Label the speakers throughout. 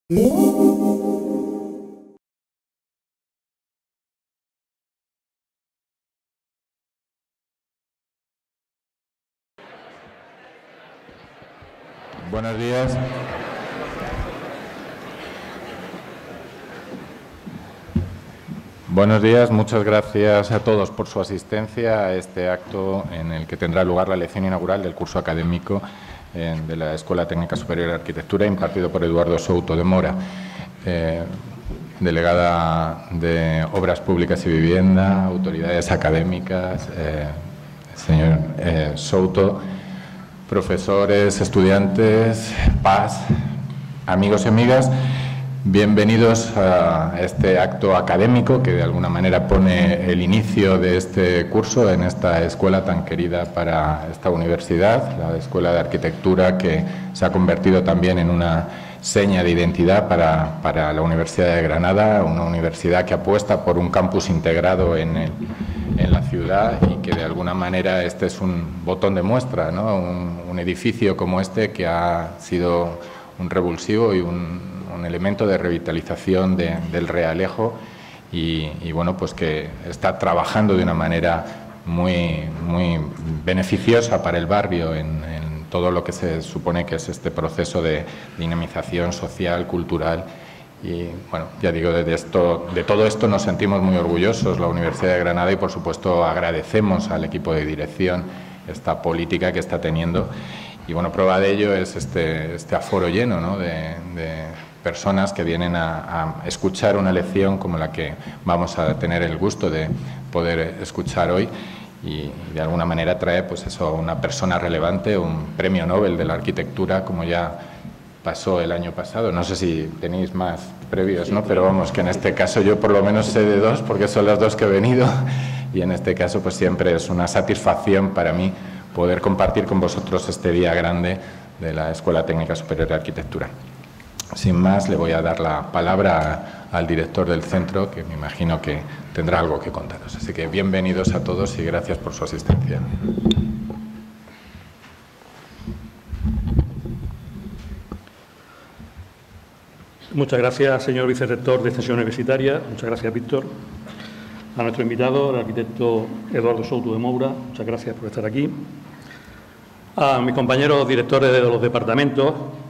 Speaker 1: Buenos días. Buenos días, muchas gracias a todos por su asistencia a este acto en el que tendrá lugar la lección inaugural del curso académico de la Escuela Técnica Superior de Arquitectura, impartido por Eduardo Souto de Mora, delegada de Obras Públicas y Vivienda, autoridades académicas, señor Souto, profesores, estudiantes, PAS, amigos y amigas. Bienvenidos a este acto académico que de alguna manera pone el inicio de este curso en esta escuela tan querida para esta universidad, la Escuela de Arquitectura, que se ha convertido también en una seña de identidad para la Universidad de Granada, una universidad que apuesta por un campus integrado en la ciudad y que de alguna manera este es un botón de muestra, ¿no? Un edificio como este que ha sido un revulsivo y un elemento de revitalización del Realejo y bueno, pues que está trabajando de una manera muy beneficiosa para el barrio en todo lo que se supone que es este proceso de dinamización social, cultural. Y bueno, ya digo, de todo esto nos sentimos muy orgullosos, la Universidad de Granada, y por supuesto agradecemos al equipo de dirección esta política que está teniendo. Y bueno, prueba de ello es este aforo lleno, ¿no?, de personas que vienen a escuchar una lección como la que vamos a tener el gusto de poder escuchar hoy, y de alguna manera trae pues eso, una persona relevante, un premio Nobel de la arquitectura, como ya pasó el año pasado. No sé si tenéis más previos, ¿no? Pero vamos, que en este caso yo por lo menos sé de dos, porque son las dos que he venido, y en este caso pues siempre es una satisfacción para mí poder compartir con vosotros este día grande de la Escuela Técnica Superior de Arquitectura. Sin más, le voy a dar la palabra al director del centro, que me imagino que tendrá algo que contaros. Así que bienvenidos a todos y gracias por su asistencia.
Speaker 2: Muchas gracias, señor vicerrector de Extensión Universitaria. Muchas gracias, Víctor. A nuestro invitado, el arquitecto Eduardo Souto de Moura, muchas gracias por estar aquí. A mis compañeros directores de los departamentos,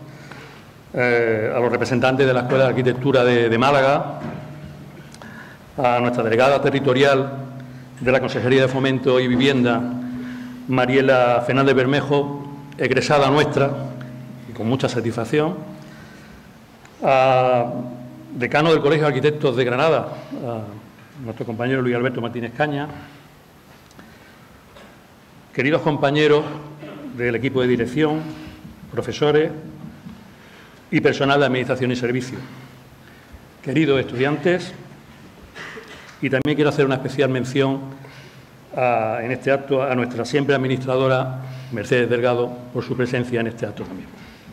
Speaker 2: a los representantes de la Escuela de Arquitectura de Málaga, a nuestra delegada territorial de la Consejería de Fomento y Vivienda, Mariela Fernández Bermejo, egresada nuestra, y con mucha satisfacción, a decano del Colegio de Arquitectos de Granada, a nuestro compañero Luis Alberto Martínez Caña, queridos compañeros del equipo de dirección, profesores y personal de Administración y Servicios, queridos estudiantes, y también quiero hacer una especial mención en este acto a nuestra siempre administradora Mercedes Delgado por su presencia en este acto también.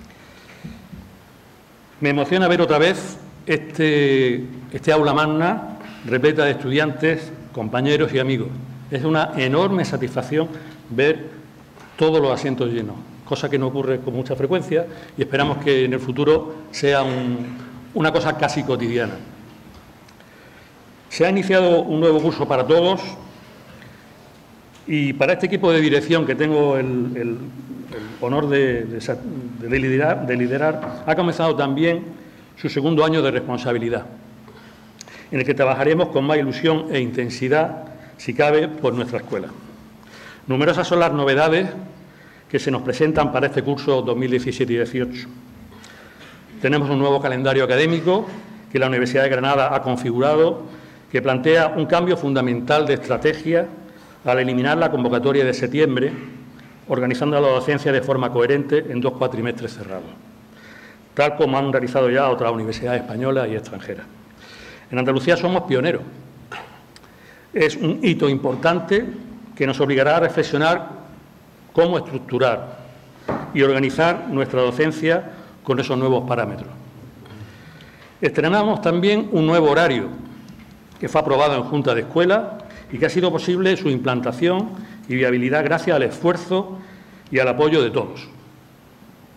Speaker 2: Me emociona ver otra vez este aula magna repleta de estudiantes, compañeros y amigos. Es una enorme satisfacción ver todos los asientos llenos, cosa que no ocurre con mucha frecuencia y esperamos que en el futuro sea una cosa casi cotidiana. Se ha iniciado un nuevo curso para todos y para este equipo de dirección que tengo el honor de liderar, ha comenzado también su segundo año de responsabilidad, en el que trabajaremos con más ilusión e intensidad, si cabe, por nuestra escuela. Numerosas son las novedades que se nos presentan para este curso 2017 y 2018. Tenemos un nuevo calendario académico que la Universidad de Granada ha configurado, que plantea un cambio fundamental de estrategia al eliminar la convocatoria de septiembre, organizando la docencia de forma coherente en 2 cuatrimestres cerrados, tal como han realizado ya otras universidades españolas y extranjeras. En Andalucía somos pioneros. Es un hito importante que nos obligará a reflexionar cómo estructurar y organizar nuestra docencia con esos nuevos parámetros. Estrenamos también un nuevo horario que fue aprobado en Junta de Escuela y que ha sido posible su implantación y viabilidad gracias al esfuerzo y al apoyo de todos.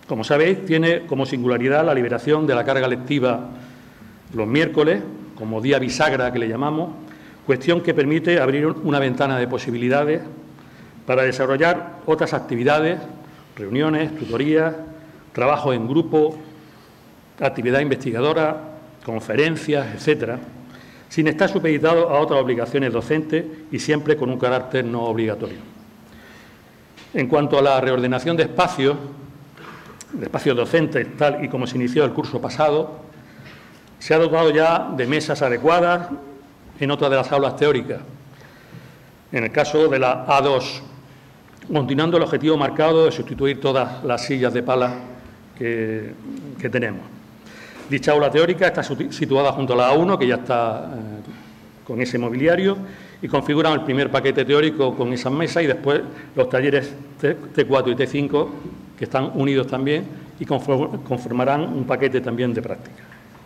Speaker 2: Como sabéis, tiene como singularidad la liberación de la carga lectiva los miércoles, como día bisagra que le llamamos, cuestión que permite abrir una ventana de posibilidades para desarrollar otras actividades, reuniones, tutorías, trabajo en grupo, actividad investigadora, conferencias, etcétera, sin estar supeditado a otras obligaciones docentes y siempre con un carácter no obligatorio. En cuanto a la reordenación de espacios docentes, tal y como se inició el curso pasado, se ha dotado ya de mesas adecuadas en otras de las aulas teóricas. En el caso de la A2, continuando el objetivo marcado de sustituir todas las sillas de pala que tenemos. Dicha aula teórica está situada junto a la A1, que ya está con ese mobiliario, y configuran el primer paquete teórico con esas mesas y después los talleres T4 y T5, que están unidos también y conformarán un paquete también de práctica.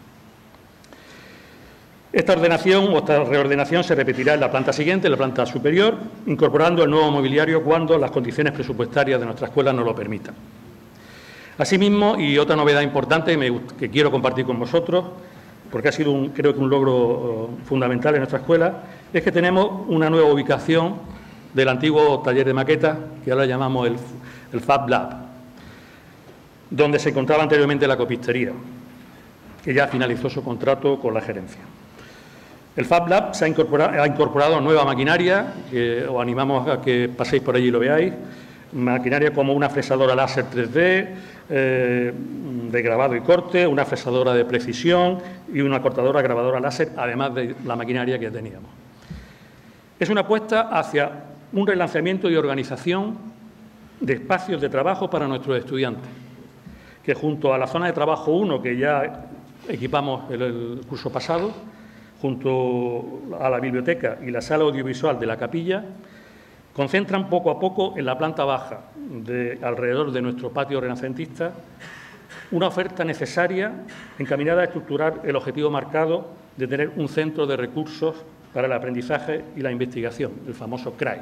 Speaker 2: Esta ordenación o esta reordenación se repetirá en la planta siguiente, en la planta superior, incorporando el nuevo mobiliario cuando las condiciones presupuestarias de nuestra escuela nos lo permitan. Asimismo, y otra novedad importante que quiero compartir con vosotros, porque ha sido, creo que un logro fundamental en nuestra escuela, es que tenemos una nueva ubicación del antiguo taller de maquetas, que ahora llamamos el Fab Lab, donde se encontraba anteriormente la copistería, que ya finalizó su contrato con la gerencia. El Fab Lab ha incorporado nueva maquinaria, que os animamos a que paséis por allí y lo veáis, maquinaria como una fresadora láser 3D, de grabado y corte, una fresadora de precisión y una cortadora grabadora láser, además de la maquinaria que teníamos. Es una apuesta hacia un relanzamiento y organización de espacios de trabajo para nuestros estudiantes, que junto a la zona de trabajo 1, que ya equipamos el curso pasado, junto a la biblioteca y la sala audiovisual de la capilla, concentran poco a poco en la planta baja, alrededor de nuestro patio renacentista, una oferta necesaria encaminada a estructurar el objetivo marcado de tener un centro de recursos para el aprendizaje y la investigación, el famoso CRAI.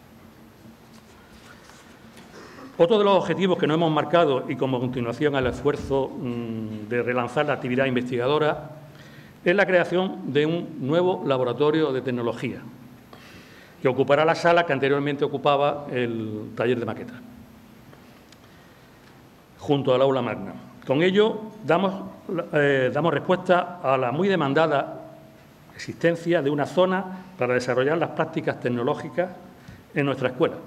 Speaker 2: Otro de los objetivos que nos hemos marcado y como continuación al esfuerzo de relanzar la actividad investigadora es la creación de un nuevo laboratorio de tecnología que ocupará la sala que anteriormente ocupaba el taller de maquetas, junto al aula magna. Con ello damos respuesta a la muy demandada existencia de una zona para desarrollar las prácticas tecnológicas en nuestra escuela,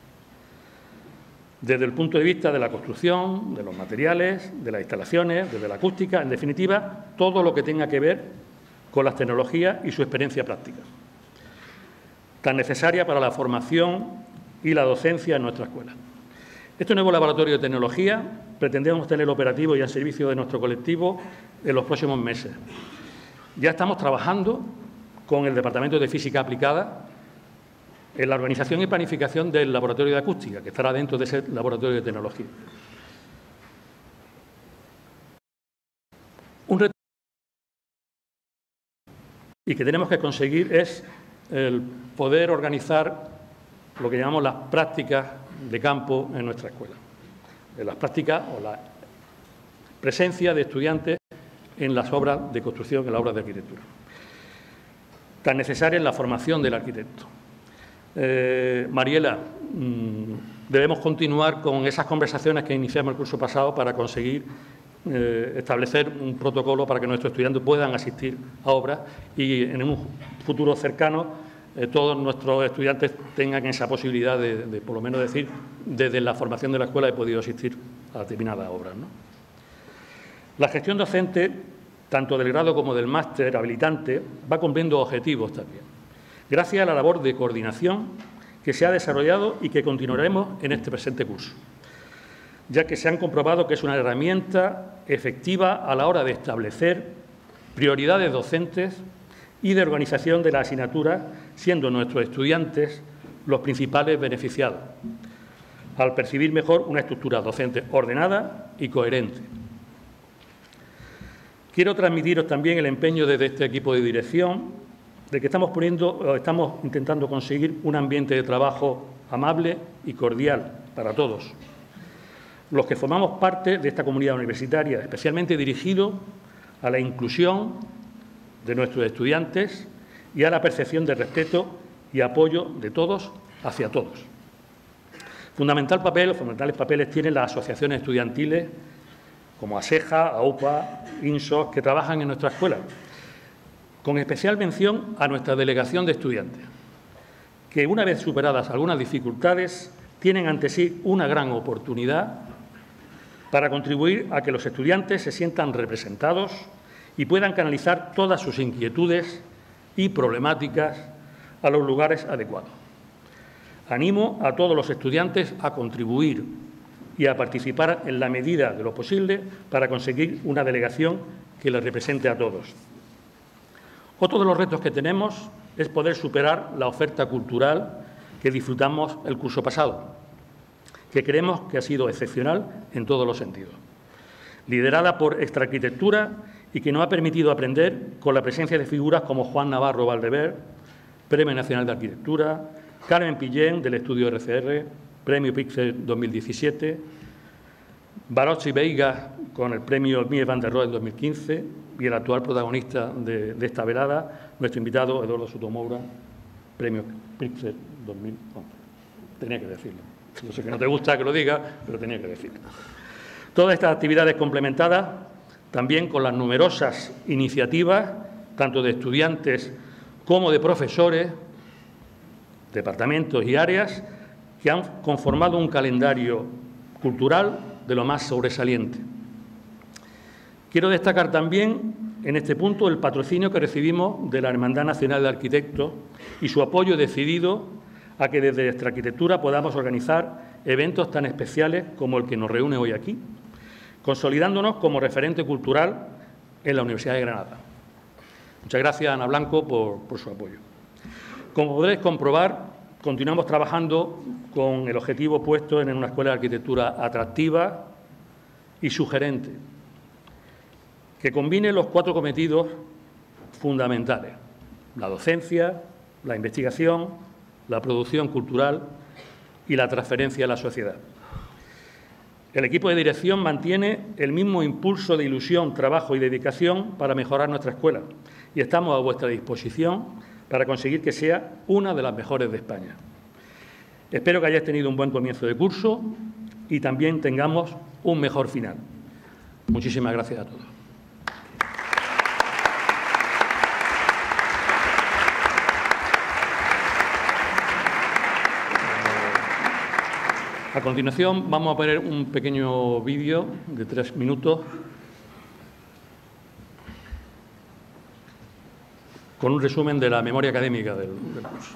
Speaker 2: desde el punto de vista de la construcción, de los materiales, de las instalaciones, desde la acústica, en definitiva, todo lo que tenga que ver con las tecnologías y su experiencia práctica, tan necesaria para la formación y la docencia en nuestra escuela. Este nuevo laboratorio de tecnología pretendemos tener operativo y al servicio de nuestro colectivo en los próximos meses. Ya estamos trabajando con el Departamento de Física Aplicada en la organización y planificación del laboratorio de acústica, que estará dentro de ese laboratorio de tecnología. Un reto y que tenemos que conseguir es el poder organizar lo que llamamos las prácticas de campo en nuestra escuela. Las prácticas o la presencia de estudiantes en las obras de construcción, en las obras de arquitectura, tan necesaria en la formación del arquitecto. Mariela, debemos continuar con esas conversaciones que iniciamos el curso pasado para conseguir establecer un protocolo para que nuestros estudiantes puedan asistir a obras y en un futuro cercano todos nuestros estudiantes tengan esa posibilidad de por lo menos decir, desde la formación de la escuela he podido asistir a determinadas obras, ¿no? La gestión docente, tanto del grado como del máster habilitante, va cumpliendo objetivos también, gracias a la labor de coordinación que se ha desarrollado y que continuaremos en este presente curso, ya que se han comprobado que es una herramienta efectiva a la hora de establecer prioridades docentes y de organización de la asignatura, siendo nuestros estudiantes los principales beneficiados, al percibir mejor una estructura docente ordenada y coherente. Quiero transmitiros también el empeño desde este equipo de dirección de que estamos intentando conseguir un ambiente de trabajo amable y cordial para todos, los que formamos parte de esta comunidad universitaria, especialmente dirigido a la inclusión de nuestros estudiantes y a la percepción de respeto y apoyo de todos hacia todos. Fundamentales papeles tienen las asociaciones estudiantiles como ASEJA, AUPA, INSOS, que trabajan en nuestra escuela, con especial mención a nuestra delegación de estudiantes, que una vez superadas algunas dificultades, tienen ante sí una gran oportunidad para contribuir a que los estudiantes se sientan representados y puedan canalizar todas sus inquietudes y problemáticas a los lugares adecuados. Animo a todos los estudiantes a contribuir y a participar en la medida de lo posible para conseguir una delegación que les represente a todos. Otro de los retos que tenemos es poder superar la oferta cultural que disfrutamos el curso pasado, que creemos que ha sido excepcional en todos los sentidos, liderada por Extraarquitectura y que nos ha permitido aprender con la presencia de figuras como Juan Navarro Valdever, Premio Nacional de Arquitectura, Carmen Pillén, del estudio RCR, Premio Pixel 2017, Barochi Veiga, con el Premio Mies van der Rohe en 2015, y el actual protagonista de esta velada, nuestro invitado Eduardo Sotomoura, Premio Pixel 2011. Tenía que decirlo. Yo sé que no te gusta que lo diga, pero tenía que decirlo. Todas estas actividades complementadas, también con las numerosas iniciativas, tanto de estudiantes como de profesores, departamentos y áreas, que han conformado un calendario cultural de lo más sobresaliente. Quiero destacar también en este punto el patrocinio que recibimos de la Hermandad Nacional de Arquitectos y su apoyo decidido a que desde Extraarquitectura podamos organizar eventos tan especiales como el que nos reúne hoy aquí, consolidándonos como referente cultural en la Universidad de Granada. Muchas gracias, Ana Blanco, por su apoyo. Como podréis comprobar, continuamos trabajando con el objetivo puesto en una escuela de arquitectura atractiva y sugerente, que combine los 4 cometidos fundamentales: la docencia, la investigación, la producción cultural y la transferencia a la sociedad. El equipo de dirección mantiene el mismo impulso de ilusión, trabajo y dedicación para mejorar nuestra escuela y estamos a vuestra disposición para conseguir que sea una de las mejores de España. Espero que hayáis tenido un buen comienzo de curso y también tengamos un mejor final. Muchísimas gracias a todos. A continuación vamos a poner un pequeño vídeo de 3 minutos con un resumen de la memoria académica del curso.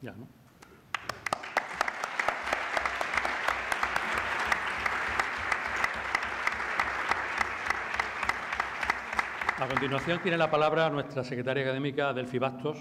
Speaker 2: Ya, ¿no? A continuación tiene la palabra nuestra secretaria académica, Delfi Bastos.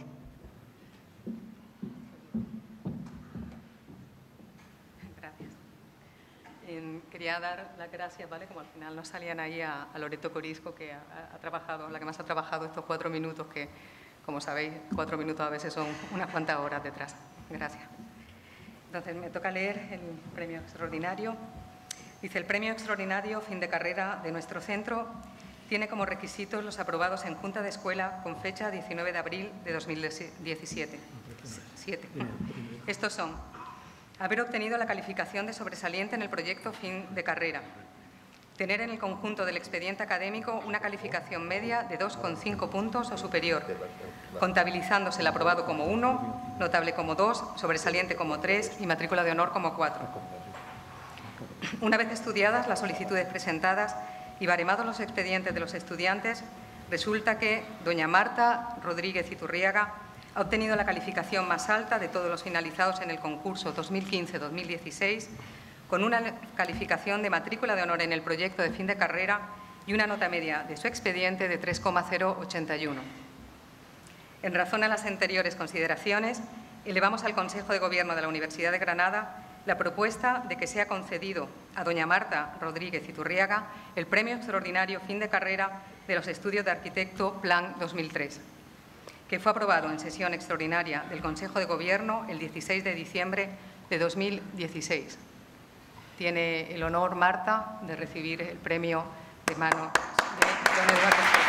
Speaker 3: Gracias. Quería dar las gracias, ¿vale? Como al final nos salían ahí a Loreto Corisco, que ha trabajado, la que más ha trabajado estos 4 minutos, que, como sabéis, 4 minutos a veces son unas cuantas horas detrás. Gracias. Entonces, me toca leer el premio extraordinario. Dice: el premio extraordinario fin de carrera de nuestro centro tiene como requisitos los aprobados en Junta de Escuela con fecha 19 de abril de 2017. Estos son: haber obtenido la calificación de sobresaliente en el proyecto fin de carrera, tener en el conjunto del expediente académico una calificación media de 2,5 puntos o superior, contabilizándose el aprobado como 1, notable como 2, sobresaliente como 3 y matrícula de honor como 4. Una vez estudiadas las solicitudes presentadas y baremados los expedientes de los estudiantes, resulta que doña Marta Rodríguez Iturriaga ha obtenido la calificación más alta de todos los finalizados en el concurso 2015-2016, con una calificación de matrícula de honor en el proyecto de fin de carrera y una nota media de su expediente de 3,081. En razón a las anteriores consideraciones, elevamos al Consejo de Gobierno de la Universidad de Granada la propuesta de que sea concedido a doña Marta Rodríguez Iturriaga el premio extraordinario fin de carrera de los estudios de arquitecto Plan 2003, que fue aprobado en sesión extraordinaria del Consejo de Gobierno el 16 de diciembre de 2016. Tiene el honor, Marta, de recibir el premio de mano de don Eduardo Soto.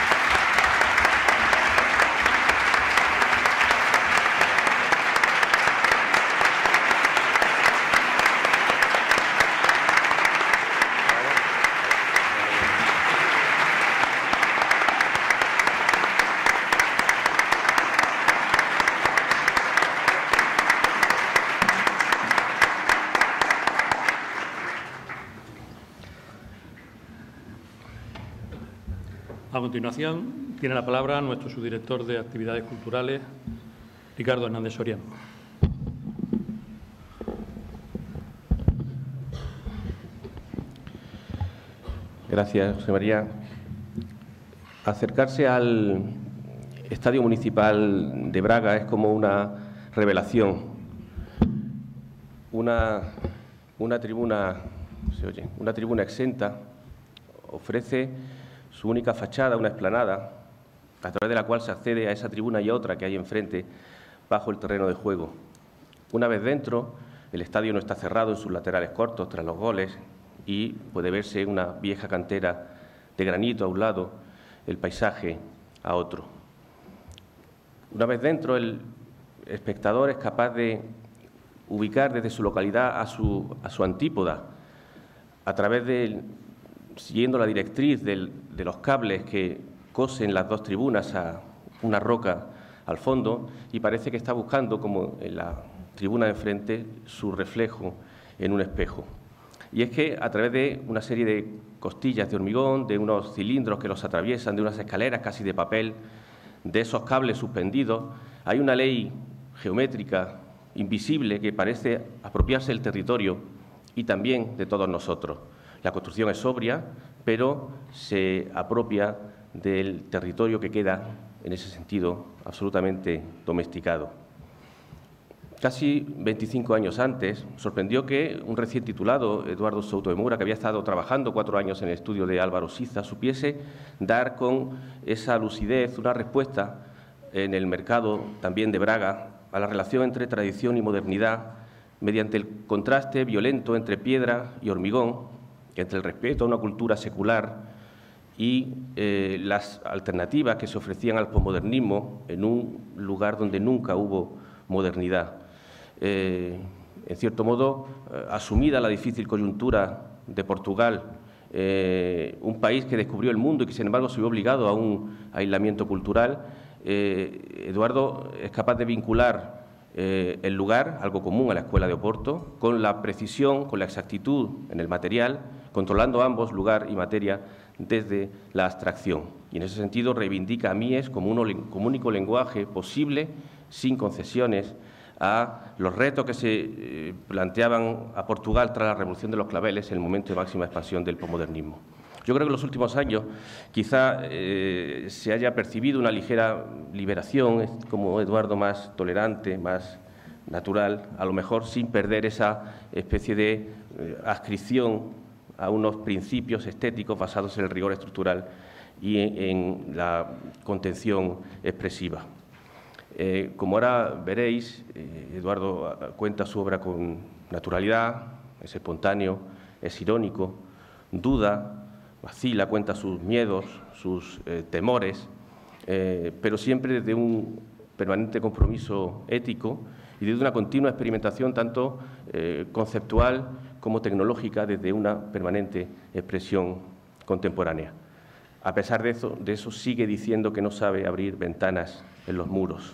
Speaker 2: A continuación, tiene la palabra nuestro subdirector de Actividades Culturales, Ricardo Hernández Soriano.
Speaker 4: Gracias, José María. Acercarse al Estadio Municipal de Braga es como una revelación. Una tribuna exenta ofrece su única fachada, una explanada, a través de la cual se accede a esa tribuna y otra que hay enfrente, bajo el terreno de juego. Una vez dentro, el estadio no está cerrado en sus laterales cortos tras los goles y puede verse una vieja cantera de granito a un lado, el paisaje a otro. Una vez dentro, el espectador es capaz de ubicar desde su localidad a su antípoda, a través de, siguiendo la directriz de los cables que cosen las dos tribunas a una roca al fondo, y parece que está buscando, como en la tribuna de enfrente, su reflejo en un espejo. Y es que a través de una serie de costillas de hormigón, de unos cilindros que los atraviesan, de unas escaleras casi de papel, de esos cables suspendidos, hay una ley geométrica invisible que parece apropiarse del territorio y también de todos nosotros. La construcción es sobria, pero se apropia del territorio que queda, en ese sentido, absolutamente domesticado. Casi 25 años antes, sorprendió que un recién titulado, Eduardo Souto de Mura, que había estado trabajando 4 años en el estudio de Álvaro Siza, supiese dar con esa lucidez una respuesta en el mercado también de Braga a la relación entre tradición y modernidad, mediante el contraste violento entre piedra y hormigón, entre el respeto a una cultura secular y las alternativas que se ofrecían al posmodernismo en un lugar donde nunca hubo modernidad. En cierto modo, asumida la difícil coyuntura de Portugal, un país que descubrió el mundo y que, sin embargo, se vio obligado a un aislamiento cultural, Eduardo es capaz de vincular el lugar, algo común a la Escuela de Oporto, con la precisión, con la exactitud en el material, controlando ambos, lugar y materia, desde la abstracción. Y en ese sentido reivindica a Mies como un único lenguaje posible, sin concesiones, a los retos que se planteaban a Portugal tras la Revolución de los Claveles, en el momento de máxima expansión del posmodernismo. Yo creo que en los últimos años quizá se haya percibido una ligera liberación, como Eduardo más tolerante, más natural, a lo mejor sin perder esa especie de adscripción a unos principios estéticos basados en el rigor estructural y en la contención expresiva. Como ahora veréis, Eduardo cuenta su obra con naturalidad, es espontáneo, es irónico, duda, vacila, cuenta sus miedos, sus temores, pero siempre desde un permanente compromiso ético y desde una continua experimentación tanto conceptual como tecnológica, desde una permanente expresión contemporánea. A pesar de eso sigue diciendo que no sabe abrir ventanas en los muros.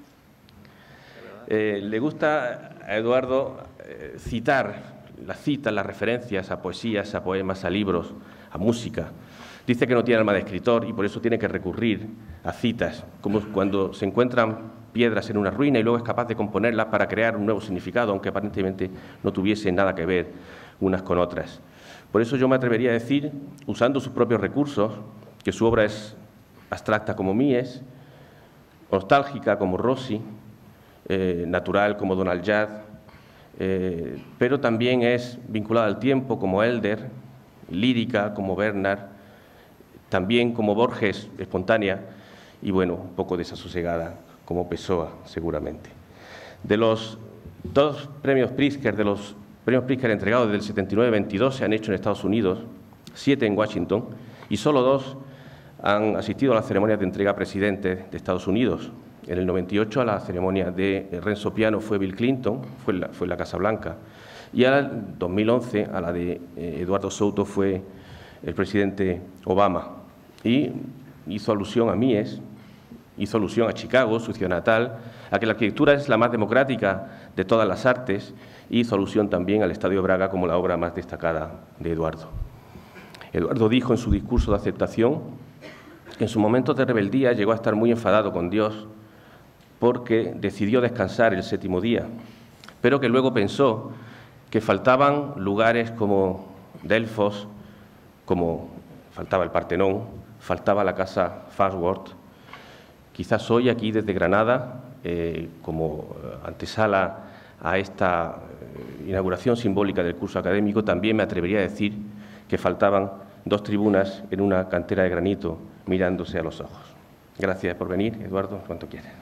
Speaker 4: Le gusta a Eduardo citar, las citas, las referencias a poesías, a poemas, a libros, a música. Dice que no tiene alma de escritor y por eso tiene que recurrir a citas, como cuando se encuentran piedras en una ruina y luego es capaz de componerlas para crear un nuevo significado, aunque aparentemente no tuviesen nada que ver unas con otras. Por eso yo me atrevería a decir, usando sus propios recursos, que su obra es abstracta como Mies, nostálgica como Rossi, natural como Donald Judd, pero también es vinculada al tiempo como Elder, lírica como Bernard, también como Borges, espontánea, y bueno, un poco desasosegada como Pessoa, seguramente. De los dos premios Pritzker, entregados desde el 79-22 se han hecho en Estados Unidos, 7 en Washington, y solo 2 han asistido a las ceremonias de entrega a presidentes de Estados Unidos. En el 98 a la ceremonia de Renzo Piano fue Bill Clinton, fue en la Casa Blanca, y en 2011 a la de Eduardo Souto fue el presidente Obama. Y hizo alusión a Mies, hizo alusión a Chicago, su ciudad natal, a que la arquitectura es la más democrática de todas las artes, y hizo alusión también al Estadio Braga como la obra más destacada de Eduardo. Eduardo dijo en su discurso de aceptación que en su momento de rebeldía llegó a estar muy enfadado con Dios porque decidió descansar el 7º día, pero que luego pensó que faltaban lugares como Delfos, como faltaba el Partenón, faltaba la casa Farnsworth. Quizás hoy aquí desde Granada, como antesala a esta inauguración simbólica del curso académico, también me atrevería a decir que faltaban 2 tribunas en una cantera de granito mirándose a los ojos. Gracias por venir, Eduardo, cuanto quieras.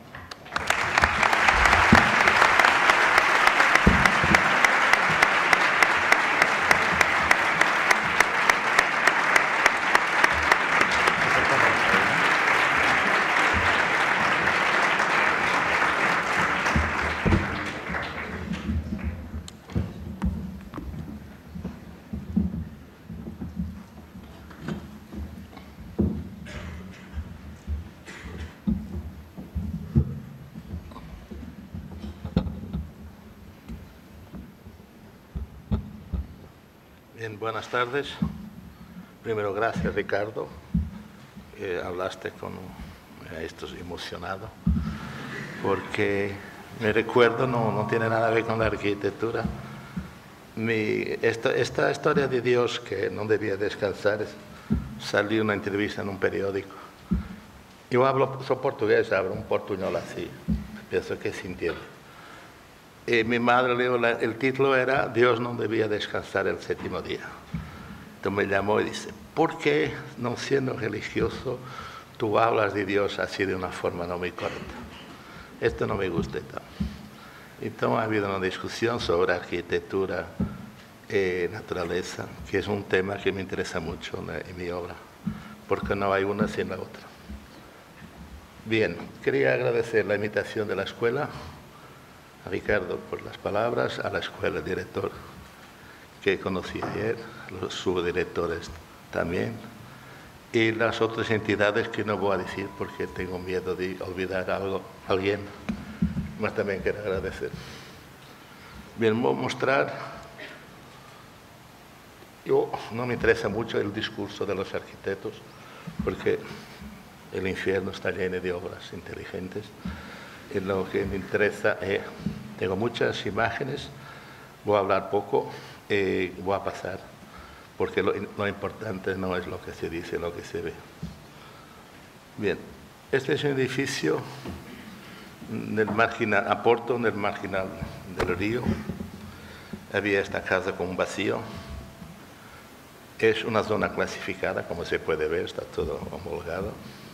Speaker 5: Bien, buenas tardes. Primero, gracias, Ricardo. Hablaste con estoy emocionado, porque mi recuerdo no tiene nada que ver con la arquitectura. Esta historia de Dios que no debía descansar salió una entrevista en un periódico. Yo soy portugués, hablo un portuñol así, pienso que se entiende. Mi madre leyó, el título era Dios no debía descansar el 7º día. Entonces me llamó y dice, ¿por qué, no siendo religioso, tú hablas de Dios así de una forma no muy correcta? Esto no me gusta tanto. Entonces ha habido una discusión sobre arquitectura y naturaleza, que es un tema que me interesa mucho en mi obra, porque no hay una sin la otra. Bien, quería agradecer la invitación de la escuela, a Ricardo por las palabras, a la escuela, director que conocí ayer, los subdirectores también, y las otras entidades que no voy a decir porque tengo miedo de olvidar a alguien, mas también quiero agradecer. Bien, voy a mostrar, yo no me interesa mucho el discurso de los arquitectos, porque el infierno está lleno de obras inteligentes, y lo que me interesa es Tengo muchas imágenes, voy a hablar poco, voy a pasar, porque lo importante no es lo que se dice, lo que se ve. Bien, este es un edificio a Porto, en el marginal del río. Había esta casa con un vacío. Es una zona clasificada, como se puede ver, está todo homologado.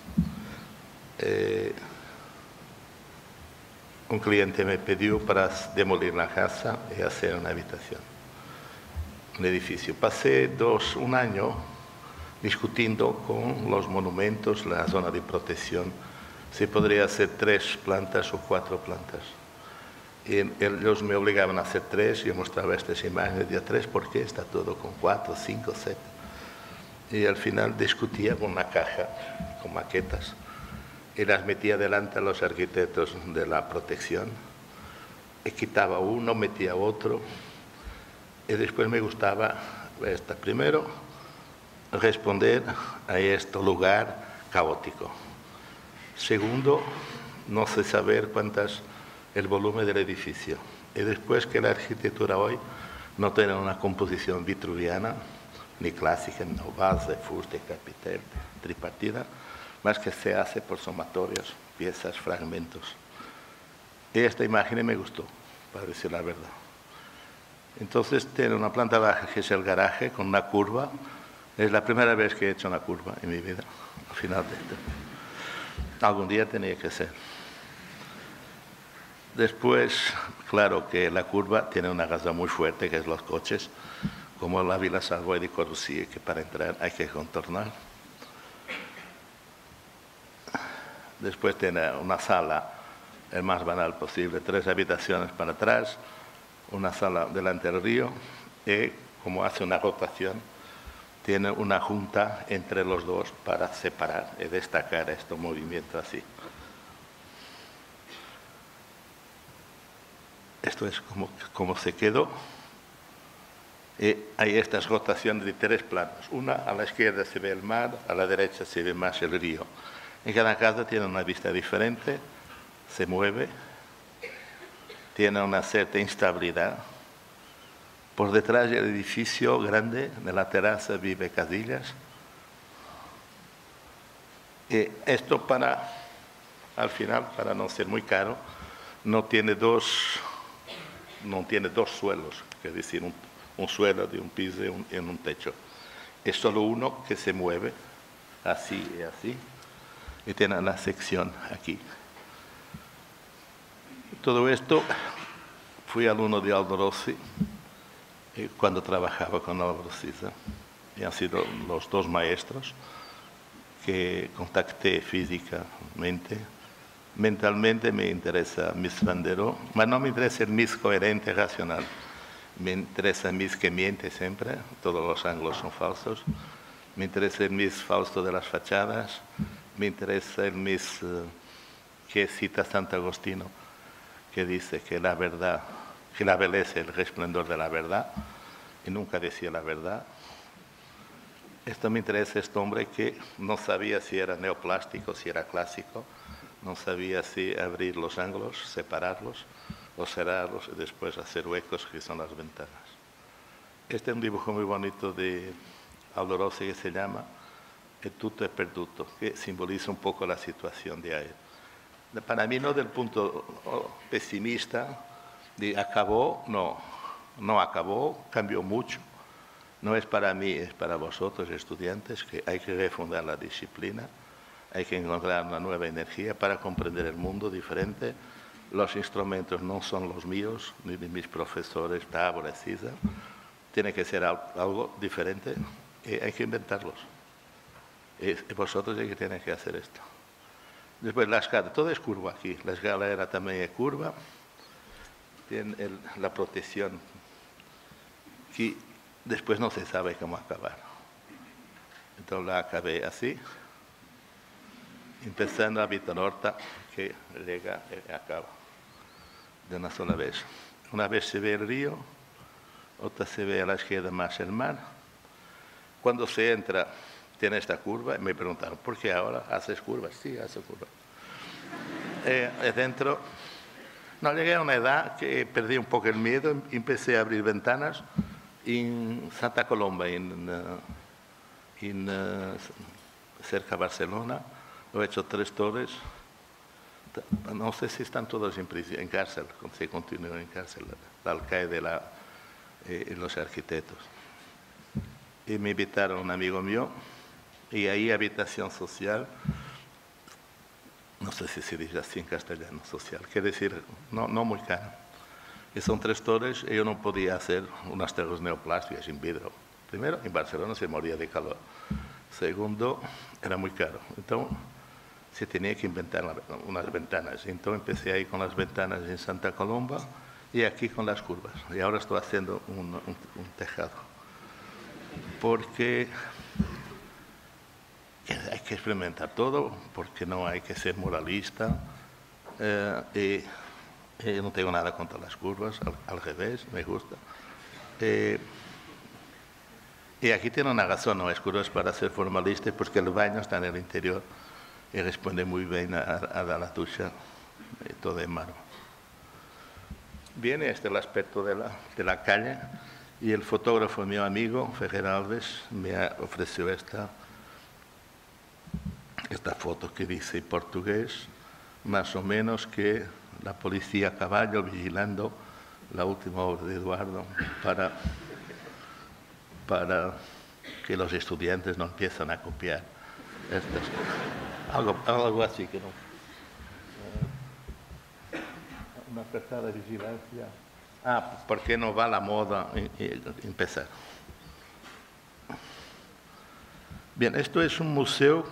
Speaker 5: Un cliente me pidió para demolir la casa y hacer una habitación, un edificio. Pasé un año discutiendo con los monumentos, la zona de protección, si podría hacer 3 plantas o 4 plantas. Y ellos me obligaban a hacer 3, yo mostraba estas imágenes de 3, ¿por qué? Está todo con 4, 5, 7. Y al final discutía con una caja, con maquetas, y las metía delante a los arquitectos de la protección, y quitaba uno, metía otro, y después me gustaba primero responder a este lugar caótico. Segundo, no sé saber el volumen del edificio. Y después que la arquitectura hoy no tiene una composición vitruviana, ni clásica, ni base, fuste, capitel, tripartida, más que se hace por somatorios, piezas, fragmentos. Y esta imagen me gustó, para decir la verdad. Entonces tiene una planta baja que es el garaje con una curva. Es la primera vez que he hecho una curva en mi vida, al final de esto. Algún día tenía que ser. Después, claro que la curva tiene una razón muy fuerte, que es los coches, como la Vila Savoy de Corusia, que para entrar hay que contornar. Después tiene una sala, el más banal posible, 3 habitaciones para atrás, una sala delante del río, y como hace una rotación, tiene una junta entre los dos para separar y destacar este movimiento así. Esto es como se quedó. Y hay estas rotaciones de 3 planos. Una a la izquierda se ve el mar, a la derecha se ve más el río. En cada casa tiene una vista diferente, se mueve, tiene una cierta instabilidad. Por detrás del edificio grande, de la terraza, vive Casillas. Y esto al final, para no ser muy caro, no tiene dos suelos, es decir, un suelo de un piso y un techo. Es solo uno que se mueve, así y así, y tiene la sección aquí. Todo esto, fui alumno de Aldo Rossi, cuando trabajaba con Álvaro Siza, y han sido los 2 maestros que contacté físicamente. Mentalmente me interesa Miss Van der Rohe, pero no me interesa el Miss coherente racional. Me interesa el Miss que miente siempre, todos los ángulos son falsos. Me interesa el Miss Fausto de las fachadas. Me interesa el Miss que cita Santo Agostino, que dice que la verdad, que la belleza es el resplandor de la verdad, y nunca decía la verdad. Esto me interesa este hombre que no sabía si era neoplástico, si era clásico, no sabía si abrir los ángulos, separarlos o cerrarlos y después hacer huecos que son las ventanas. Este es un dibujo muy bonito de Aldo Rossi que se llama E tutto è perduto, que simboliza un poco la situación de ahí. Para mí no del punto pesimista de acabó, no acabó, cambió mucho. No es para mí, es para vosotros, estudiantes, que hay que refundar la disciplina, hay que encontrar una nueva energía para comprender el mundo diferente. Los instrumentos no son los míos, ni de mis profesores, Tábora, Siza. Tiene que ser algo diferente y hay que inventarlos. Y vosotros hay que tener que hacer esto. Después la escala, todo es curva aquí. La escalera también es curva. Tiene la protección que después no se sabe cómo acabar. Entonces la acabé así, empezando a Vita Horta, que llega y acaba de una sola vez. Una vez se ve el río, otra se ve a la izquierda más el mar. Cuando se entra, tiene esta curva, y me preguntaron, ¿por qué ahora haces curvas? Sí, hace curvas. Dentro, No, llegué a una edad que perdí un poco el miedo y empecé a abrir ventanas en Santa Colomba, cerca de Barcelona. He hecho 3 torres. No sé si están todos en cárcel, se continúan en cárcel, el alcaide y los arquitectos. Y me invitaron un amigo mío, y ahí habitación social, no sé si se dice así en castellano, social, quiere decir no muy caro. Y son 3 torres y yo no podía hacer unas torres neoplásticas en vidrio. Primero, en Barcelona se moría de calor. Segundo, era muy caro. Entonces, se tenía que inventar unas ventanas. Entonces empecé ahí con las ventanas en Santa Colomba y aquí con las curvas. Y ahora estoy haciendo un tejado. Porque hay que experimentar todo, porque no hay que ser moralista. Y no tengo nada contra las curvas, al revés, me gusta. Y aquí tiene una razón, no es curioso para ser formalista, porque el baño está en el interior y responde muy bien a la ducha, todo en mano. Bien, este es el aspecto de la calle, y el fotógrafo, mi amigo, Ferrer Alves, me ofreció esta foto que dice en portugués, más o menos que la policía a caballo vigilando la última obra de Eduardo para que los estudiantes no empiezan a copiar algo así que no. Una apretada vigilancia. Porque no va la moda empezar. Bien, esto es un museo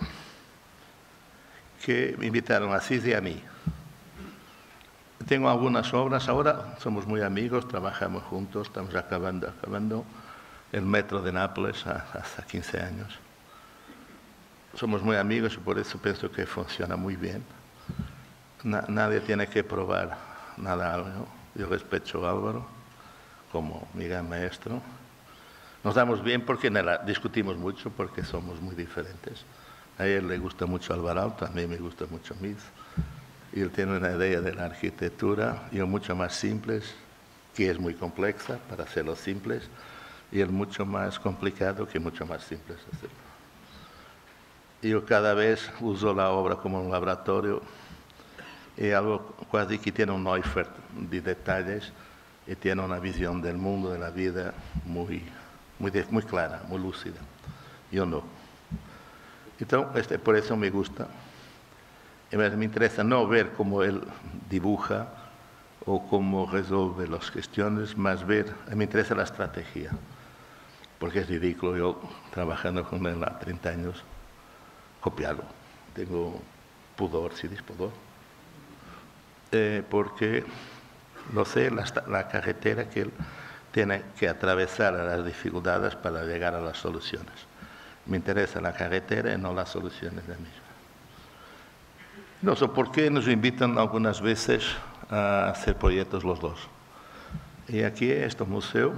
Speaker 5: que me invitaron a Asís y a mí. Tengo algunas obras, ahora somos muy amigos, trabajamos juntos, estamos acabando el metro de Nápoles hasta 15 años. Somos muy amigos y por eso pienso que funciona muy bien. Nadie tiene que probar nada algo. Yo respeto a Álvaro como mi gran maestro. Nos damos bien porque discutimos mucho, porque somos muy diferentes. A él le gusta mucho Alvarado, a mí me gusta mucho Mies. Y él tiene una idea de la arquitectura, yo mucho más simples, que es muy compleja para hacerlo simples, y él mucho más complicado, que mucho más simples hacerlo. Yo cada vez uso la obra como un laboratorio, y algo casi que tiene un Neufert de detalles, y tiene una visión del mundo, de la vida, muy clara, muy lúcida. Yo no. Entonces, por eso me gusta. Me interesa no ver cómo él dibuja o cómo resuelve las cuestiones, más me interesa la estrategia. Porque es ridículo yo, trabajando con él a 30 años, copiarlo. Tengo pudor, ¿sí dices pudor? Porque, no sé, la carretera que él tiene que atravesar a las dificultades para llegar a las soluciones. Me interesa la carretera y no las soluciones de misma. No sé por qué nos invitan algunas veces a hacer proyectos los dos. Y aquí, este museo,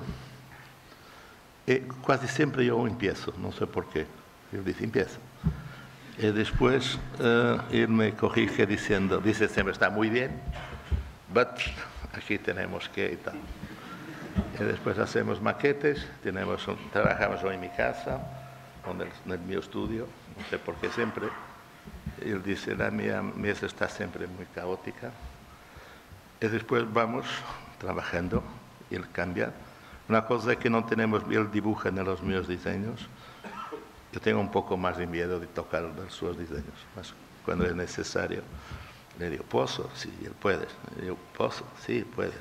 Speaker 5: casi siempre yo empiezo, no sé por qué. Él dice, empieza. Y después él me corrige dice siempre, está muy bien, but aquí tenemos que y tal. Y después hacemos maquetes, trabajamos hoy en mi casa, en el mío estudio, no sé por qué siempre. Él dice, la mía mesa está siempre muy caótica. Y después vamos trabajando y él cambia. Una cosa que no tenemos, él dibuja en los míos diseños. Yo tengo un poco más de miedo de tocar sus diseños. Mas cuando es necesario, le digo, ¿puedo? Sí, él puede. Le digo, ¿puedo? Sí, puedes.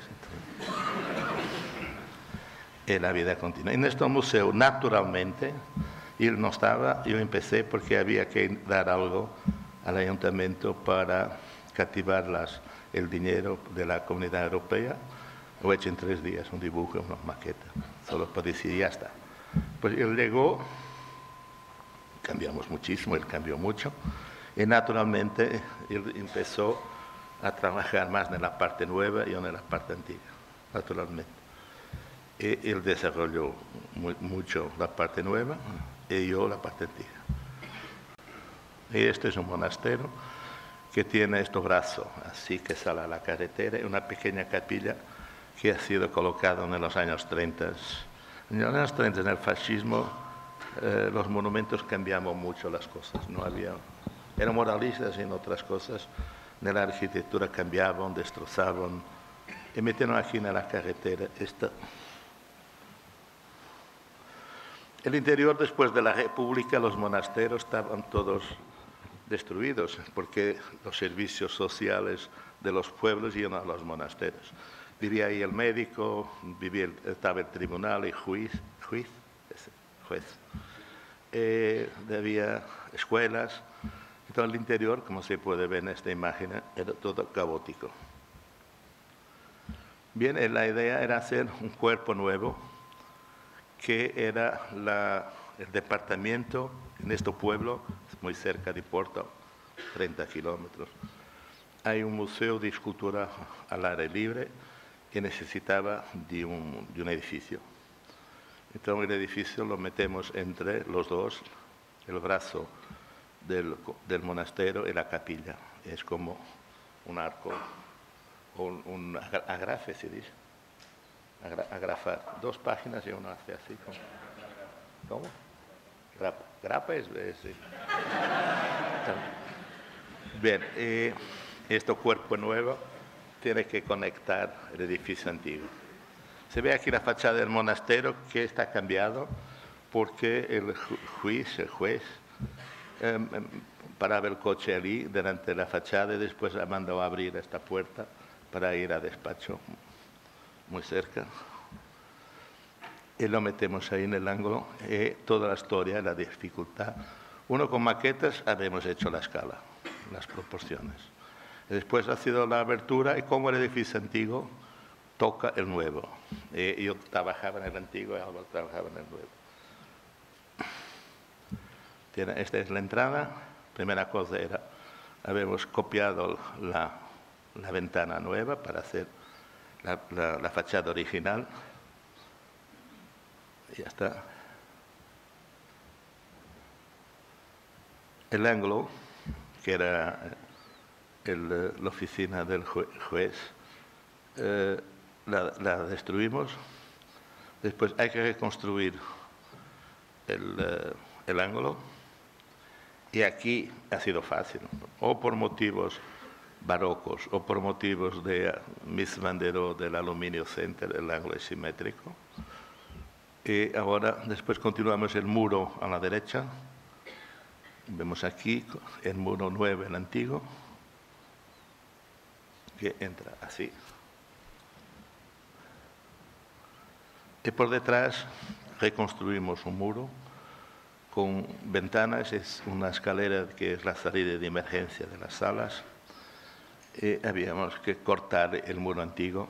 Speaker 5: Y la vida continúa. En este museo, naturalmente, él no estaba, yo empecé porque había que dar algo al ayuntamiento para cativar el dinero de la Comunidad Europea. Lo he hecho en 3 días, un dibujo, una maqueta, solo para decir, ya está. Pues él llegó, cambiamos muchísimo, él cambió mucho, y naturalmente él empezó a trabajar más en la parte nueva y yo en la parte antigua, naturalmente. Y él desarrolló mucho la parte nueva y yo la parte antigua. Y este es un monasterio que tiene este brazo, así que sale a la carretera, y una pequeña capilla que ha sido colocada en los años 30. En los años 30, en el fascismo, los monumentos cambiaban mucho las cosas. No había, eran moralistas en otras cosas. En la arquitectura cambiaban, destrozaban. Y metieron aquí en la carretera esta. El interior, después de la República, los monasterios estaban todos destruidos, porque los servicios sociales de los pueblos iban a los monasterios. Vivía ahí el médico, estaba el tribunal y juez. Había escuelas. Todo el interior, como se puede ver en esta imagen, era todo caótico. Bien, la idea era hacer un cuerpo nuevo, que era el departamento en este pueblo, muy cerca de Porto, 30 kilómetros. Hay un museo de escultura al aire libre que necesitaba de un edificio. Entonces el edificio lo metemos entre los dos, el brazo del monasterio y la capilla. Es como un arco, o un agrafe, se dice. Agrafar. 2 páginas y uno hace así. ¿Cómo? Grapa es sí. Bien, este cuerpo nuevo tiene que conectar el edificio antiguo. Se ve aquí la fachada del monasterio que está cambiado porque el juez paraba el coche allí delante de la fachada y después la mandó a abrir esta puerta para ir al despacho muy cerca. Y lo metemos ahí en el ángulo y toda la historia, la dificultad. Uno con maquetas habíamos hecho la escala, las proporciones. Y después ha sido la abertura y como el edificio antiguo toca el nuevo. Y yo trabajaba en el antiguo y Álvaro trabajaba en el nuevo. Esta es la entrada. Primera cosa era, habíamos copiado la ventana nueva para hacer la fachada original. Y ya está. El ángulo, que era la oficina del juez, la destruimos. Después hay que reconstruir el ángulo. Y aquí ha sido fácil, o por motivos barrocos o por motivos de Miss Bandero del Aluminio Center, el ángulo es simétrico. Y ahora, después continuamos el muro a la derecha. Vemos aquí el muro nuevo, el antiguo, que entra así. Y por detrás reconstruimos un muro con ventanas, es una escalera que es la salida de emergencia de las salas. Y habíamos que cortar el muro antiguo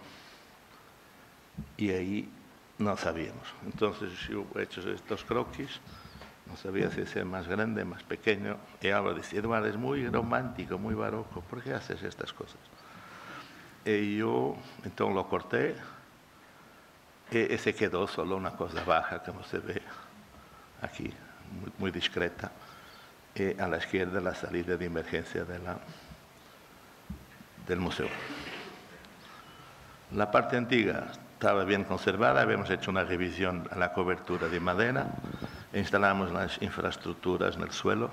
Speaker 5: y ahí no sabíamos. Entonces yo he hecho estos croquis, no sabía si ser más grande, más pequeño, y Álvaro decía, Eduardo, es muy romántico, muy barroco, ¿por qué haces estas cosas? Y yo entonces lo corté y se quedó solo una cosa baja, como se ve aquí, muy discreta, y a la izquierda la salida de emergencia del museo. La parte antigua estaba bien conservada, habíamos hecho una revisión a la cobertura de madera, instalamos las infraestructuras en el suelo.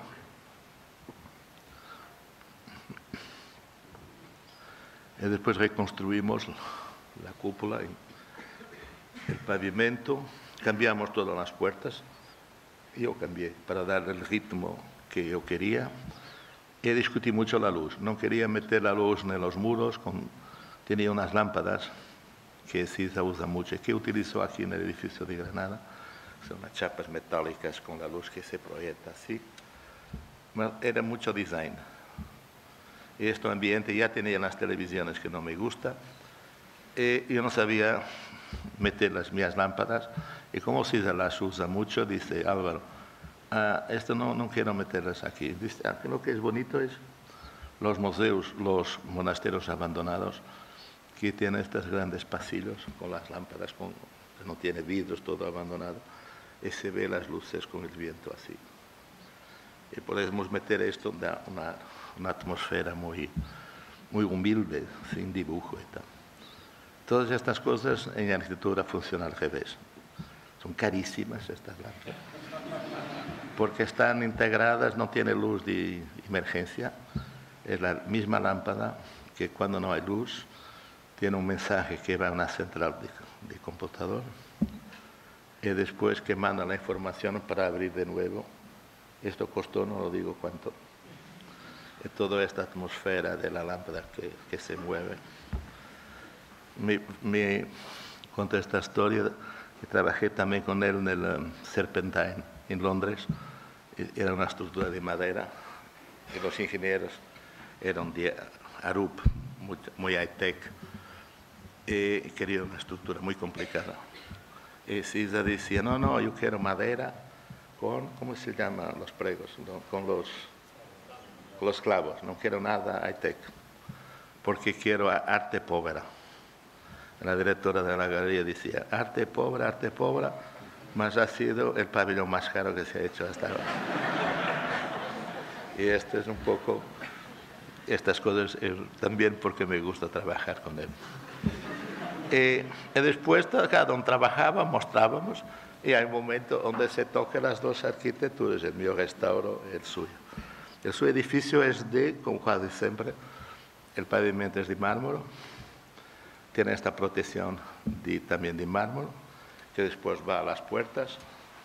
Speaker 5: Y después reconstruimos la cúpula, el pavimento, cambiamos todas las puertas. Yo cambié para dar el ritmo que yo quería. Y discutí mucho la luz. No quería meter la luz en los muros. Tenía unas lámparas que sí se usan mucho, que utilizo aquí en el edificio de Granada. Son unas chapas metálicas con la luz que se proyecta así. Bueno, era mucho design. Y este ambiente ya tenía las televisiones que no me gusta. Y yo no sabía meter las mías lámparas. Y como si se las usa mucho, dice Álvaro, esto no quiero meterlas aquí. Dice, lo que es bonito es los museos, los monasterios abandonados, que tienen estos grandes pasillos con las lámparas, que no tiene vidrios, todo abandonado, y se ve las luces con el viento así. y podemos meter esto en una atmósfera muy humilde, sin dibujo y tal. Todas estas cosas en la arquitectura funcionan al revés. Son carísimas estas lámparas, porque están integradas, no tiene luz de emergencia, es la misma lámpara que cuando no hay luz tiene un mensaje que va a una central de computador y después que manda la información para abrir de nuevo. Esto costó, no lo digo cuánto, y toda esta atmósfera de la lámpara que se mueve. Me conté esta historia, que trabajé también con él en el Serpentine en Londres. Era una estructura de madera y los ingenieros eran de Arup, muy high-tech, y querían una estructura muy complicada. Y César decía, no, yo quiero madera con, ¿cómo se llaman los pregos? Con los clavos, no quiero nada high-tech, porque quiero arte povera. La directora de la galería decía, arte pobre, mas ha sido el pabellón más caro que se ha hecho hasta ahora. Y esto es un poco, estas cosas también porque me gusta trabajar con él. Y después, cada uno trabajaba, mostrábamos, y hay un momento donde se tocan las dos arquitecturas, el mío restauro y el suyo. Su edificio es como casi siempre, el pavimento es de mármol, tiene esta protección también de mármol, que después va a las puertas,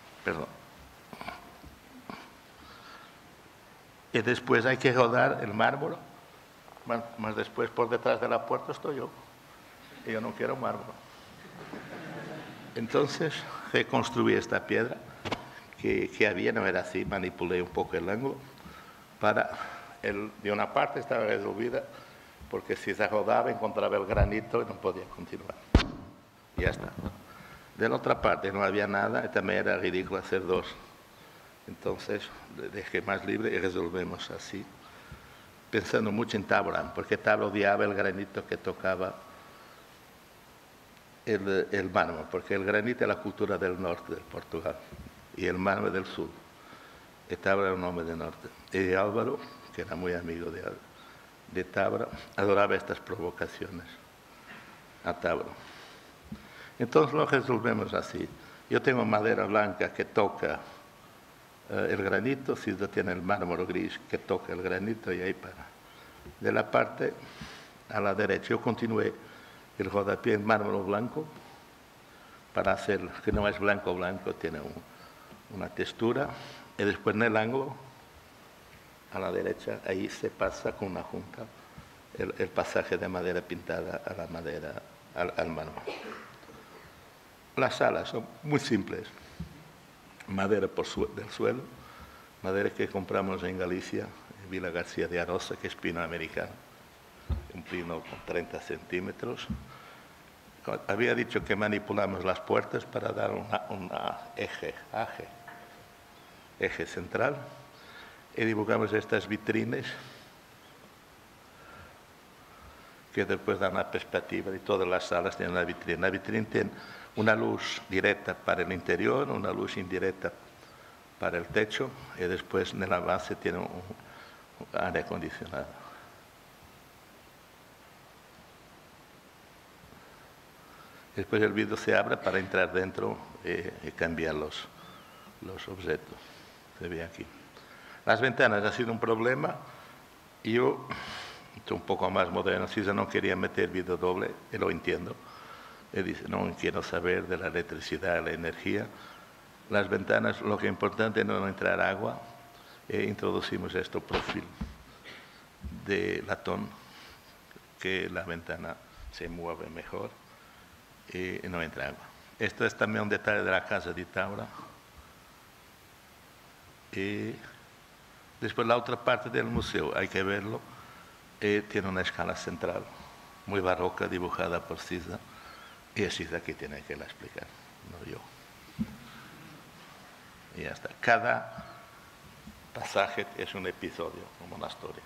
Speaker 5: y después hay que rodar el mármol, más después por detrás de la puerta estoy yo, y yo no quiero mármol. Entonces reconstruí esta piedra que había, no era así, manipulé un poco el ángulo, de una parte estaba resolvida, porque si se rodaba encontraba el granito y no podía continuar. Y ya está. De la otra parte no había nada y también era ridículo hacer dos. Entonces dejé más libre y resolvemos así, pensando mucho en Tabra, porque Tabra odiaba el granito que tocaba el mármol, porque el granito es la cultura del norte de Portugal y el mármol del sur. Y Tabra era un hombre del norte. Y Álvaro, que era muy amigo de Tabra, adoraba estas provocaciones a Tabra. Entonces lo resolvemos así. Yo tengo madera blanca que toca el granito, César tiene el mármol gris que toca el granito y ahí para. De la parte a la derecha yo continué el rodapié en mármol blanco para hacer, que no es blanco, tiene una textura, y después en el ángulo a la derecha, ahí se pasa con una junta el pasaje de madera pintada a la madera, al mármol. Las salas son muy simples, madera del suelo, madera que compramos en Galicia, en Vila García de Arosa, que es pino americano, un pino con 30 centímetros. Había dicho que manipulamos las puertas para dar un eje central, y dibujamos estas vitrines que después dan la perspectiva de todas las salas tienen una vitrina. La vitrina tiene una luz directa para el interior, una luz indirecta para el techo, y después en la base tiene un aire acondicionado. Después el vidrio se abre para entrar dentro y cambiar los objetos. Se ve aquí. Las ventanas ha sido un problema. Yo, un poco más moderno, César no quería meter vidrio doble, y lo entiendo. Él dice, no quiero saber de la electricidad, la energía. Las ventanas, lo que es importante es no entrar agua. Introducimos este perfil de latón, que la ventana se mueve mejor y no entra agua. Esto es también un detalle de la casa de Tabra. Y después la otra parte del museo, hay que verlo, tiene una escala central, muy barroca, dibujada por César, y es César que tiene que la explicar, no yo. Y ya está. Cada pasaje es un episodio, como una historia.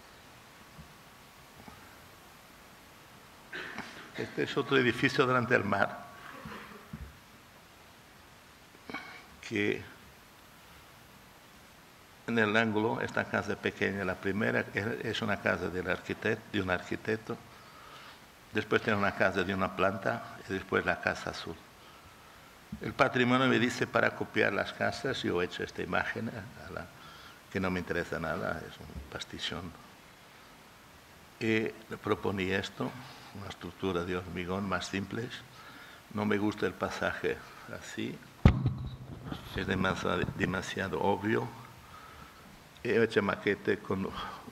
Speaker 5: Este es otro edificio delante del mar, que en el ángulo esta casa pequeña. La primera es una casa de un arquitecto, después tiene una casa de una planta y después la casa azul. El patrimonio me dice para copiar las casas, yo he hecho esta imagen, que no me interesa nada, es un pastichón. Y le proponí esto, una estructura de hormigón más simple. No me gusta el pasaje así, es demasiado obvio. He hecho maquete con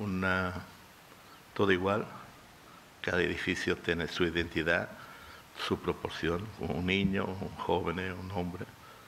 Speaker 5: todo igual, cada edificio tiene su identidad, su proporción, un niño, un joven, un hombre.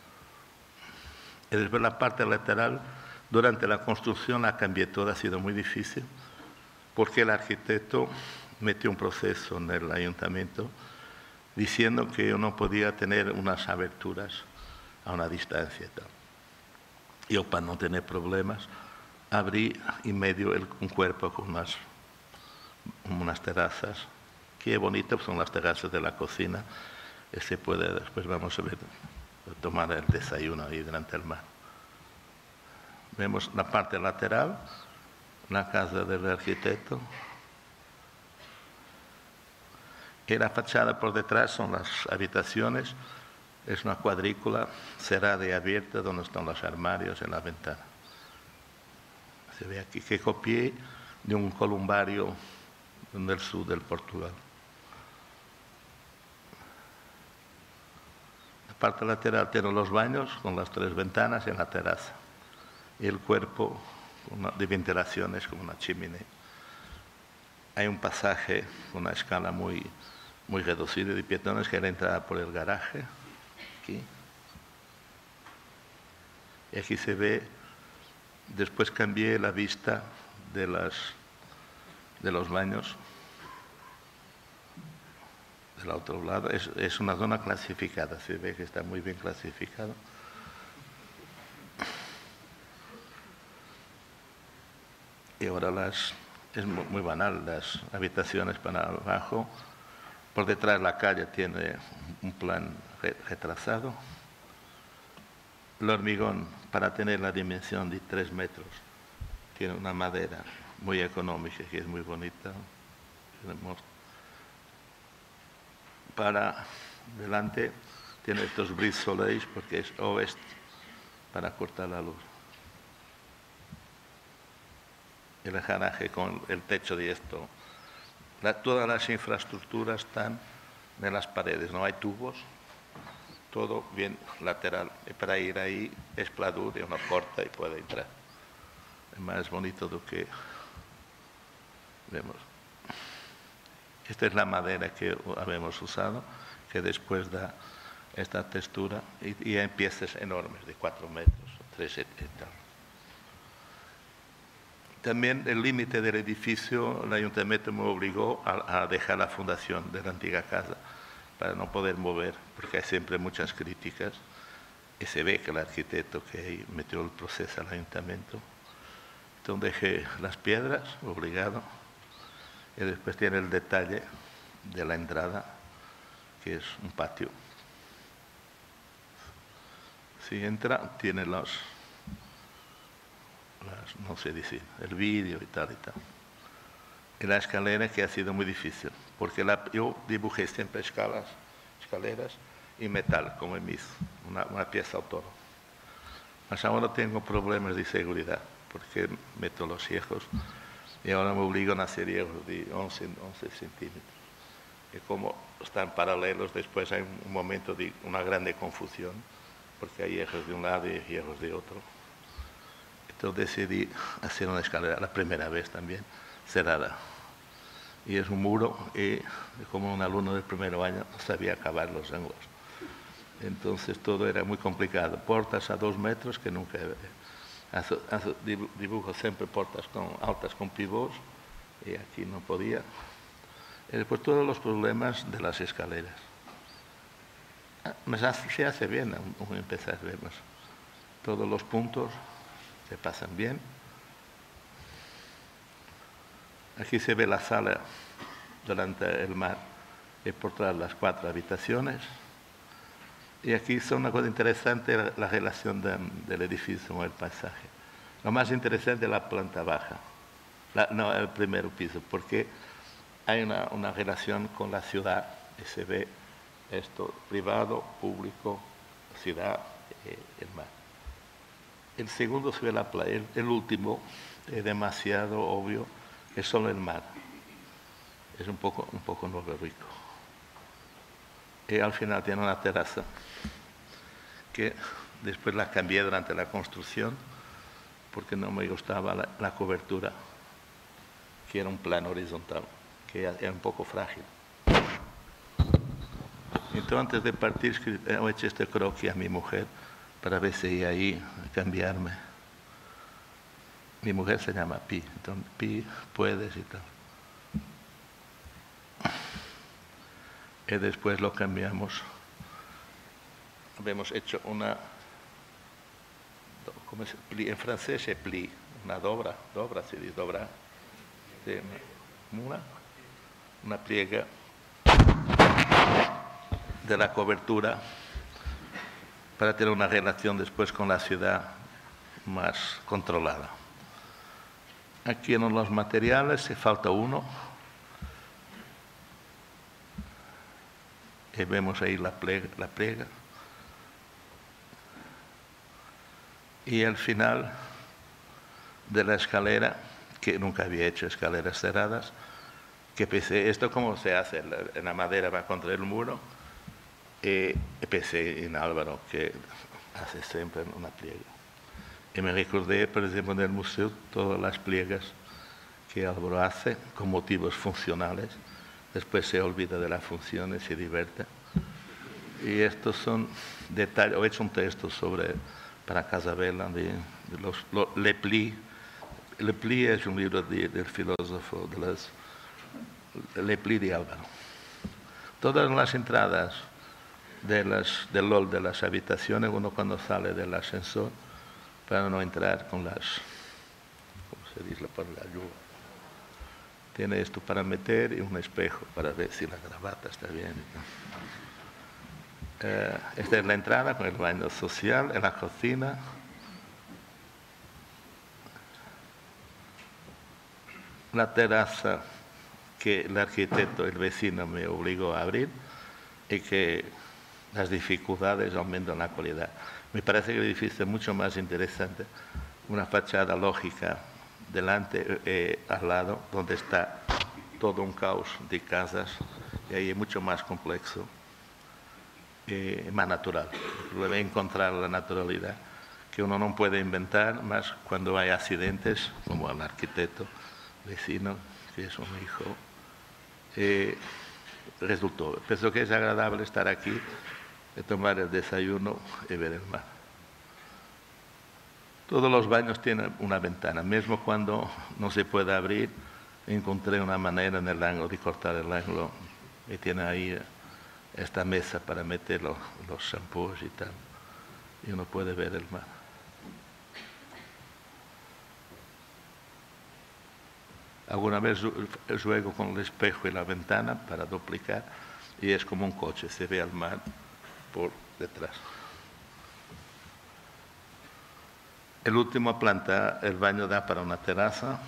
Speaker 5: Y después la parte lateral, durante la construcción la cambié toda, ha sido muy difícil, porque el arquitecto metió un proceso en el ayuntamiento diciendo que yo no podía tener unas aberturas a una distancia y tal. Yo, para no tener problemas, abrí en medio un cuerpo con unas terrazas. Qué bonitas son las terrazas de la cocina. Se puede, después vamos a ver, tomar el desayuno ahí delante del mar. Vemos la parte lateral, la casa del arquitecto. Y la fachada por detrás son las habitaciones. Es una cuadrícula cerrada y abierta donde están los armarios en la ventana. Se ve aquí que copié de un columbario del sur del Portugal. La parte lateral tiene los baños con las 3 ventanas en la terraza. Y el cuerpo de ventilaciones como una chimenea. Hay un pasaje con una escala muy reducida de peatones que era la entrada por el garaje. Aquí. Y aquí se ve, después cambié la vista de los baños. Del otro lado, es una zona clasificada, se ve que está muy bien clasificado. Y ahora es muy banal, las habitaciones para abajo. Por detrás la calle tiene un plan retrasado. El hormigón, para tener la dimensión de 3 metros, tiene una madera muy económica, que es muy bonita. Para delante tiene estos brise soleil porque es oeste para cortar la luz. El garaje con el techo de esto. Todas las infraestructuras están en las paredes, no hay tubos, todo bien lateral. Y para ir ahí es pladur y uno corta y puede entrar. Es más bonito de lo que vemos. Esta es la madera que habíamos usado, que después da esta textura y hay piezas enormes de 4 metros, 3 y tal. También el límite del edificio, el ayuntamiento me obligó a dejar la fundación de la antigua casa para no poder mover, porque hay siempre muchas críticas y se ve que el arquitecto que ahí metió el proceso al ayuntamiento. Entonces dejé las piedras, obligado, y después tiene el detalle de la entrada, que es un patio. Si entra, tiene no sé decir, el vídeo y tal y tal. Y la escalera, que ha sido muy difícil, porque yo dibujé siempre escaleras y metal, como en una pieza autónoma. Mas ahora tengo problemas de seguridad, porque meto los hierros y ahora me obligan a hacer hierros de 11 centímetros. Y como están paralelos, después hay un momento de una grande confusión, porque hay hierros de un lado y hierros de otro. Entonces decidí hacer una escalera, la primera vez también, cerrada. Y es un muro y como un alumno del primer año no sabía acabar los ángulos. Entonces todo era muy complicado. Puertas a 2 metros que nunca... dibujo siempre puertas altas con pivots y aquí no podía. Y después todos los problemas de las escaleras. Se hace bien al empezar, vemos. Todos los puntos se pasan bien. Aquí se ve la sala delante del mar y por todas las 4 habitaciones. Y aquí es una cosa interesante la relación del edificio con el paisaje. Lo más interesante es la planta baja, no el primer piso, porque hay una relación con la ciudad y se ve esto, privado, público, ciudad, el mar. El segundo se ve la playa, el último es demasiado obvio, es solo el mar. Es un poco Nuevo Rico. Y al final tiene una terraza que después la cambié durante la construcción porque no me gustaba la cobertura, que era un plano horizontal, que era un poco frágil. Entonces, antes de partir, he hecho este croquis a mi mujer para ver si ella ahí a cambiarme. Mi mujer se llama Pi, entonces Pi, puedes y tal. Y después lo cambiamos. Habíamos hecho una, ¿cómo se dice? En francés es pli, una dobra se dice, dobra, una pliega de la cobertura para tener una relación después con la ciudad más controlada. Aquí en los materiales se falta uno. Y vemos ahí la pliega. Y al final de la escalera, que nunca había hecho escaleras cerradas, que pensé, esto cómo se hace, en la madera va contra el muro, y pensé en Álvaro, que hace siempre una pliega. Y me recordé, por ejemplo, en el museo, todas las pliegas que Álvaro hace con motivos funcionales. Después se olvida de la función y se divierte. Y estos son detalles. He hecho un texto para Casabella de Le Pli. Le Pli es un libro del filósofo Le Pli de Álvaro. Todas las entradas del hall de las habitaciones, uno cuando sale del ascensor, para no entrar con las, ¿cómo se dice? Por la lluvia. Tiene esto para meter y un espejo para ver si la gravata está bien. Esta es la entrada con el baño social, en la cocina. La terraza que el arquitecto, el vecino, me obligó a abrir y que las dificultades aumentan la calidad. Me parece que el edificio es mucho más interesante, una fachada lógica delante, al lado, donde está todo un caos de casas, y ahí es mucho más complejo, más natural. Debe encontrar la naturalidad que uno no puede inventar, más cuando hay accidentes, como el arquitecto vecino, que es un hijo. Resultó. Pienso que es agradable estar aquí, tomar el desayuno y ver el mar. Todos los baños tienen una ventana, mismo cuando no se puede abrir, encontré una manera en el ángulo de cortar el ángulo y tiene ahí esta mesa para meter los shampoos y tal, y uno puede ver el mar. Alguna vez juego con el espejo y la ventana para duplicar y es como un coche, se ve el mar por detrás. El último planta, el baño da para una terraza.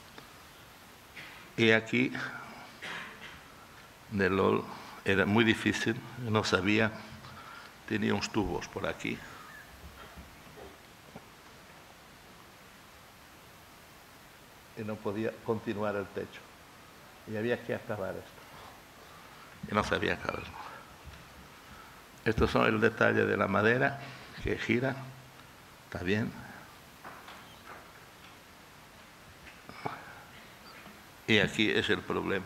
Speaker 5: Y aquí, en el hall, era muy difícil, no sabía, tenía unos tubos por aquí. Y no podía continuar el techo. Y había que acabar esto. Y no sabía acabarlo. Estos son el detalle de la madera que gira. Está bien. Y aquí es el problema.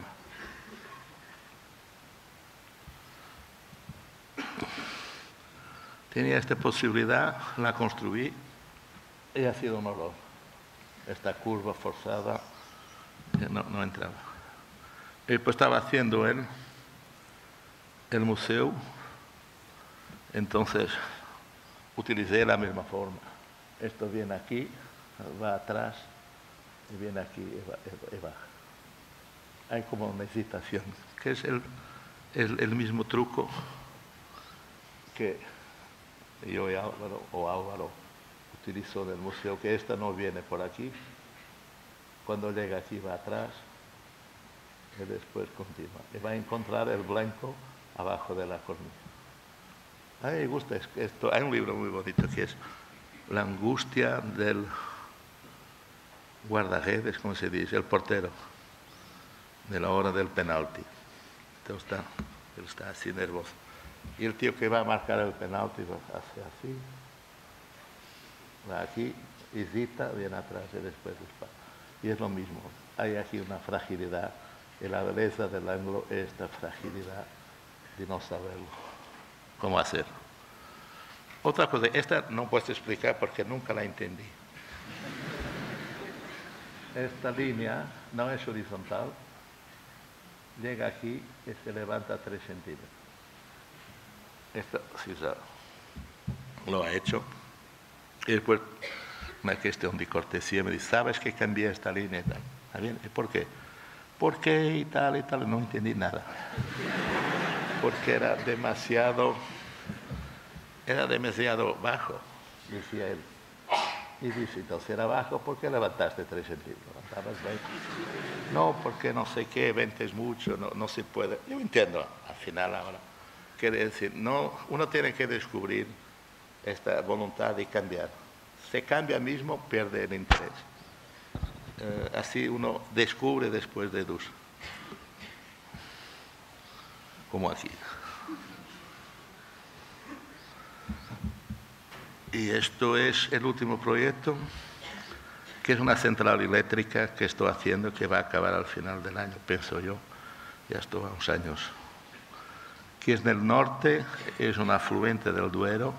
Speaker 5: Tenía esta posibilidad, la construí y ha sido un horror. Esta curva forzada no entraba. Y pues estaba haciendo el museo, entonces utilicé la misma forma. Esto viene aquí, va atrás y viene aquí y baja. Hay como una hesitación, que es el mismo truco que yo y Álvaro utilizó del museo, que esta no viene por aquí. Cuando llega aquí va atrás y después continúa. Y va a encontrar el blanco abajo de la cornisa. A mí me gusta esto. Hay un libro muy bonito que es La angustia del guardaredes, como se dice, el portero, de la hora del penalti. Entonces él está así nervioso. Y el tío que va a marcar el penalti hace así, va aquí, hesita, viene atrás y después dispara. Y es lo mismo. Hay aquí una fragilidad. Y la belleza del ángulo es esta fragilidad de no saberlo cómo hacerlo. Otra cosa, esta no puedo explicar porque nunca la entendí. Esta línea no es horizontal, llega aquí y se levanta 3 centímetros. Esto sí lo ha hecho. Y después una cuestión de cortesía me dice, ¿sabes que cambié esta línea y tal? ¿Está bien? ¿Y por qué? ¿Por qué y tal y tal? No entendí nada. Porque era demasiado bajo, decía él. Y dice, entonces era bajo, ¿por qué levantaste 3 centímetros? ¿Levantabas 20? No, porque no sé qué, 20 es mucho, no se puede. Yo entiendo, al final ahora. Quiere decir, no, uno tiene que descubrir esta voluntad de cambiar. Se cambia mismo, pierde el interés. Así uno descubre después de dos. Como aquí. Y esto es el último proyecto, que es una central eléctrica que estoy haciendo, que va a acabar al final del año, pienso yo. Ya estoy a unos años. Que es en el norte, es un afluente del Duero.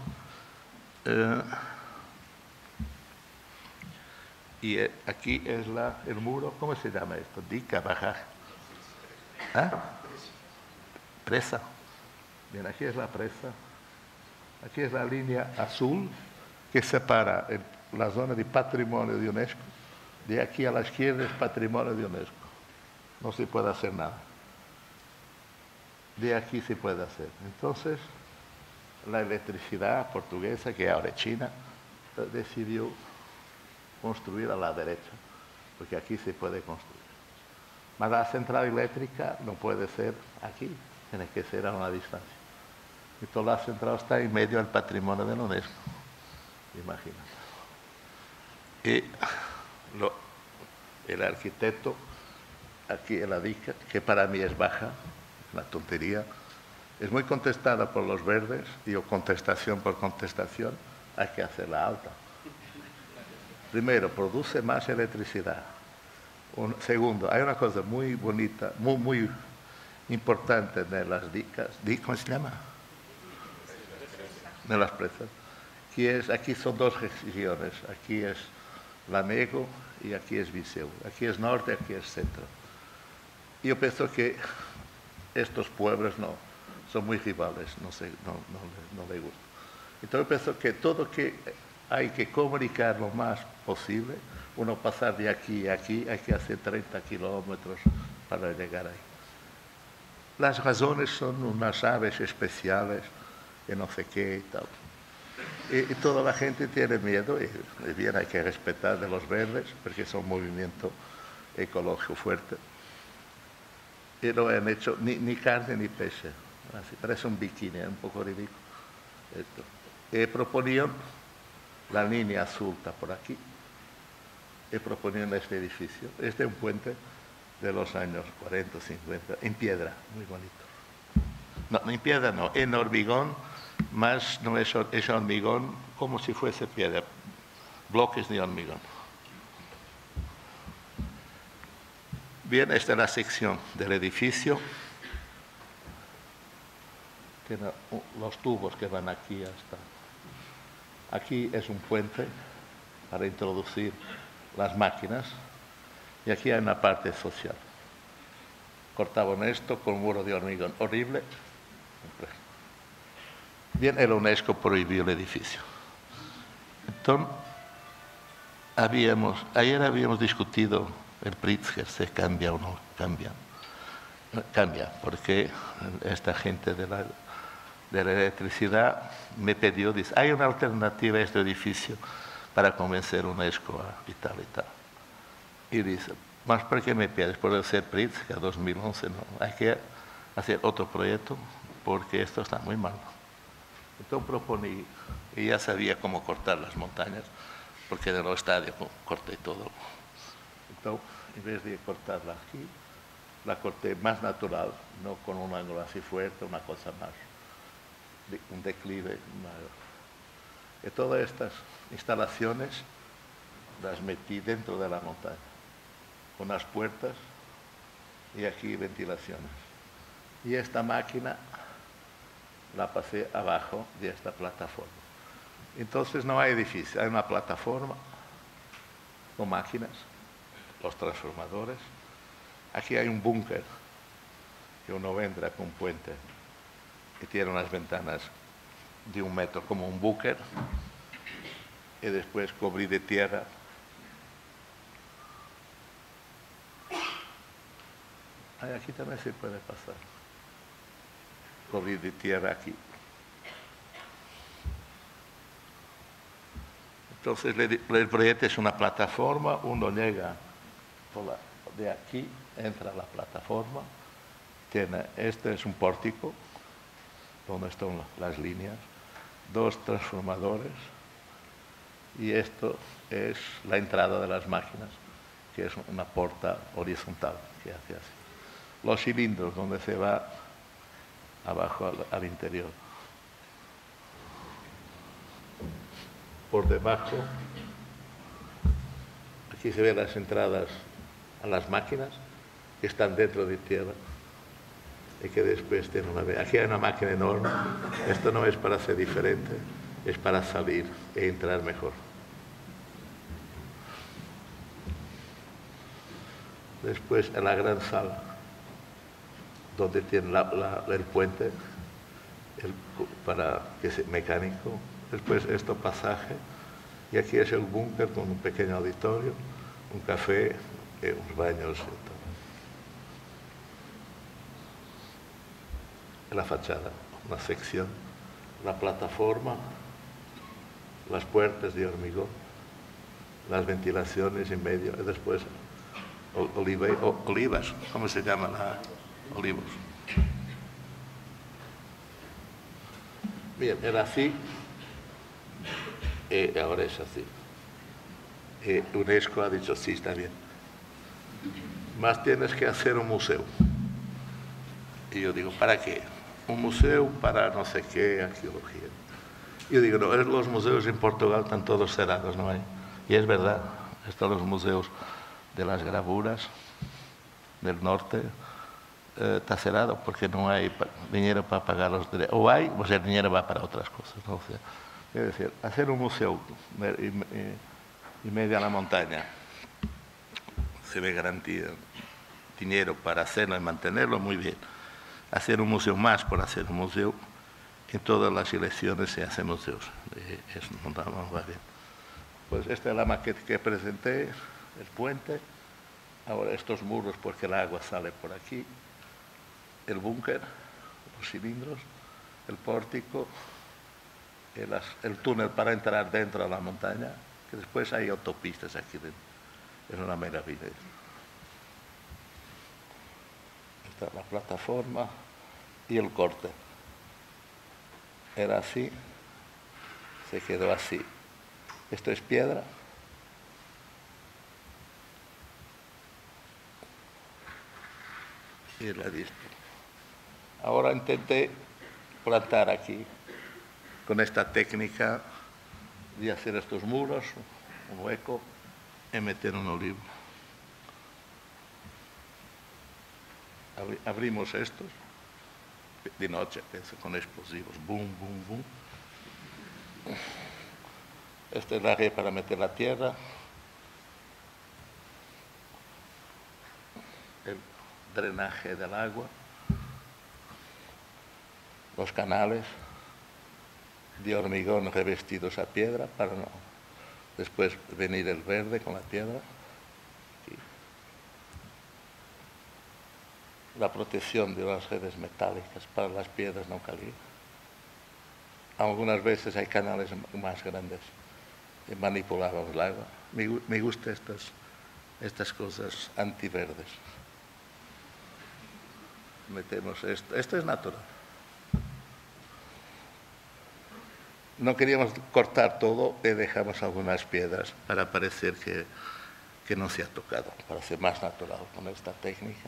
Speaker 5: Y aquí es el muro, ¿cómo se llama esto? Dica, bajar. ¿Ah? Presa. Bien, aquí es la presa. Aquí es la línea azul que separa la zona de patrimonio de UNESCO. De aquí a la izquierda es patrimonio de UNESCO. No se puede hacer nada. De aquí se puede hacer. Entonces, la electricidad portuguesa, que ahora es China, decidió construir a la derecha, porque aquí se puede construir. Mas la central eléctrica no puede ser aquí, tiene que ser a una distancia. Entonces la central está en medio del patrimonio de la UNESCO, imagínate. Y el arquitecto, aquí en la dica, que para mí es baja, una tontería, es muy contestada por los verdes, digo contestación por contestación, hay que hacerla alta. Primero, produce más electricidad. Segundo, hay una cosa muy bonita, muy importante de las dicas, ¿cómo se llama? De las presas, que es, aquí son 2 regiones, aquí es Lamego y aquí es Viseu, aquí es norte, aquí es centro. Yo pienso que estos pueblos no son muy rivales, no le gusta. Entonces pienso que todo que hay que comunicar lo más posible, uno pasar de aquí a aquí, hay que hacer 30 kilómetros para llegar ahí. Las razones son unas aves especiales, que no sé qué y tal. Y toda la gente tiene miedo, y bien hay que respetar de los verdes, porque son un movimiento ecológico fuerte. Y no han hecho ni carne ni peixe. Así, parece un bikini, un poco ridículo. Proponían la línea azul está por aquí. Y proponían este edificio. Este es un puente de los años 40, 50, en piedra, muy bonito. No, en piedra no, en hormigón, más no es hormigón como si fuese piedra, bloques de hormigón. Bien, esta es la sección del edificio. Tiene los tubos que van aquí hasta... Aquí es un puente para introducir las máquinas y aquí hay una parte social. Cortaban esto con un muro de hormigón horrible. Bien, el UNESCO prohibió el edificio. Entonces, ayer habíamos discutido el Pritzker, se cambia o no cambia. Cambia, porque esta gente de la electricidad me pidió, dice, hay una alternativa a este edificio, para convencer a UNESCO y tal y tal. Y dice, ¿más por qué me pides? Por el CEPRIT, que a 2011 no, hay que hacer otro proyecto porque esto está muy mal. Entonces proponí, y ya sabía cómo cortar las montañas, porque en el estadio corté todo. Entonces, en vez de cortarla aquí, la corté más natural, no con un ángulo así fuerte, una cosa más, un declive mayor. Y todas estas instalaciones las metí dentro de la montaña, con unas puertas y aquí ventilaciones. Y esta máquina la pasé abajo de esta plataforma. Entonces no hay edificio, hay una plataforma con máquinas, los transformadores. Aquí hay un búnker que uno entra con un puente y tiene unas ventanas de 1 metro como un búnker y después cubrí de tierra. Aquí también se puede pasar. Cubrir de tierra aquí. Entonces el proyecto es una plataforma, uno llega de aquí, entra a la plataforma, este es un pórtico, donde están las líneas, 2 transformadores, y esto es la entrada de las máquinas, que es una puerta horizontal que hace así. Los cilindros donde se va abajo al interior. Por debajo, aquí se ven las entradas a las máquinas que están dentro de tierra y que después tienen Aquí hay una máquina enorme. Esto no es para ser diferente, es para salir e entrar mejor. Después en la gran sala, donde tiene el puente para que sea mecánico. Después este pasaje, y aquí es el búnker con un pequeño auditorio, un café, unos baños y todo. En la fachada, una sección, la plataforma, las puertas de hormigón, las ventilaciones en medio, y después olivas, ¿cómo se llama? Olivos. Bien, era así. Ahora es así. UNESCO ha dicho, sí, está bien. Más tienes que hacer un museo. Y yo digo, ¿para qué? Un museo para no sé qué, arqueología. Yo digo, no, los museos en Portugal están todos cerrados, ¿no hay? Y es verdad, están los museos de las gravuras del norte, está cerrado porque no hay dinero para pagar los derechos. O hay, pues el dinero va para otras cosas, ¿no? O sea, es decir, hacer un museo y media la montaña, se ve garantía, dinero para hacerlo y mantenerlo, muy bien. Hacer un museo más por hacer un museo, en todas las elecciones se hacen museos. Eso no va bien. Pues esta es la maqueta que presenté, el puente. Ahora estos muros porque el agua sale por aquí. El búnker, los cilindros, el pórtico, el túnel para entrar dentro de la montaña, que después hay autopistas aquí dentro. Es una maravilla. Esta es la plataforma y el corte. Era así, se quedó así. Esto es piedra. Y la disco. Ahora intenté plantar aquí, con esta técnica de hacer estos muros, un hueco, y meter un olivo. Abrimos estos, de noche, con explosivos, boom, boom, boom. Esta es la red para meter la tierra. El drenaje del agua. Los canales de hormigón revestidos a piedra para no después venir el verde con la piedra. Aquí. La protección de las redes metálicas para las piedras no caer. Algunas veces hay canales más grandes y manipulábamos el agua. Me gustan estas cosas antiverdes. Metemos esto. Esto es natural. No queríamos cortar todo y dejamos algunas piedras para parecer que no se ha tocado, para ser más natural con esta técnica.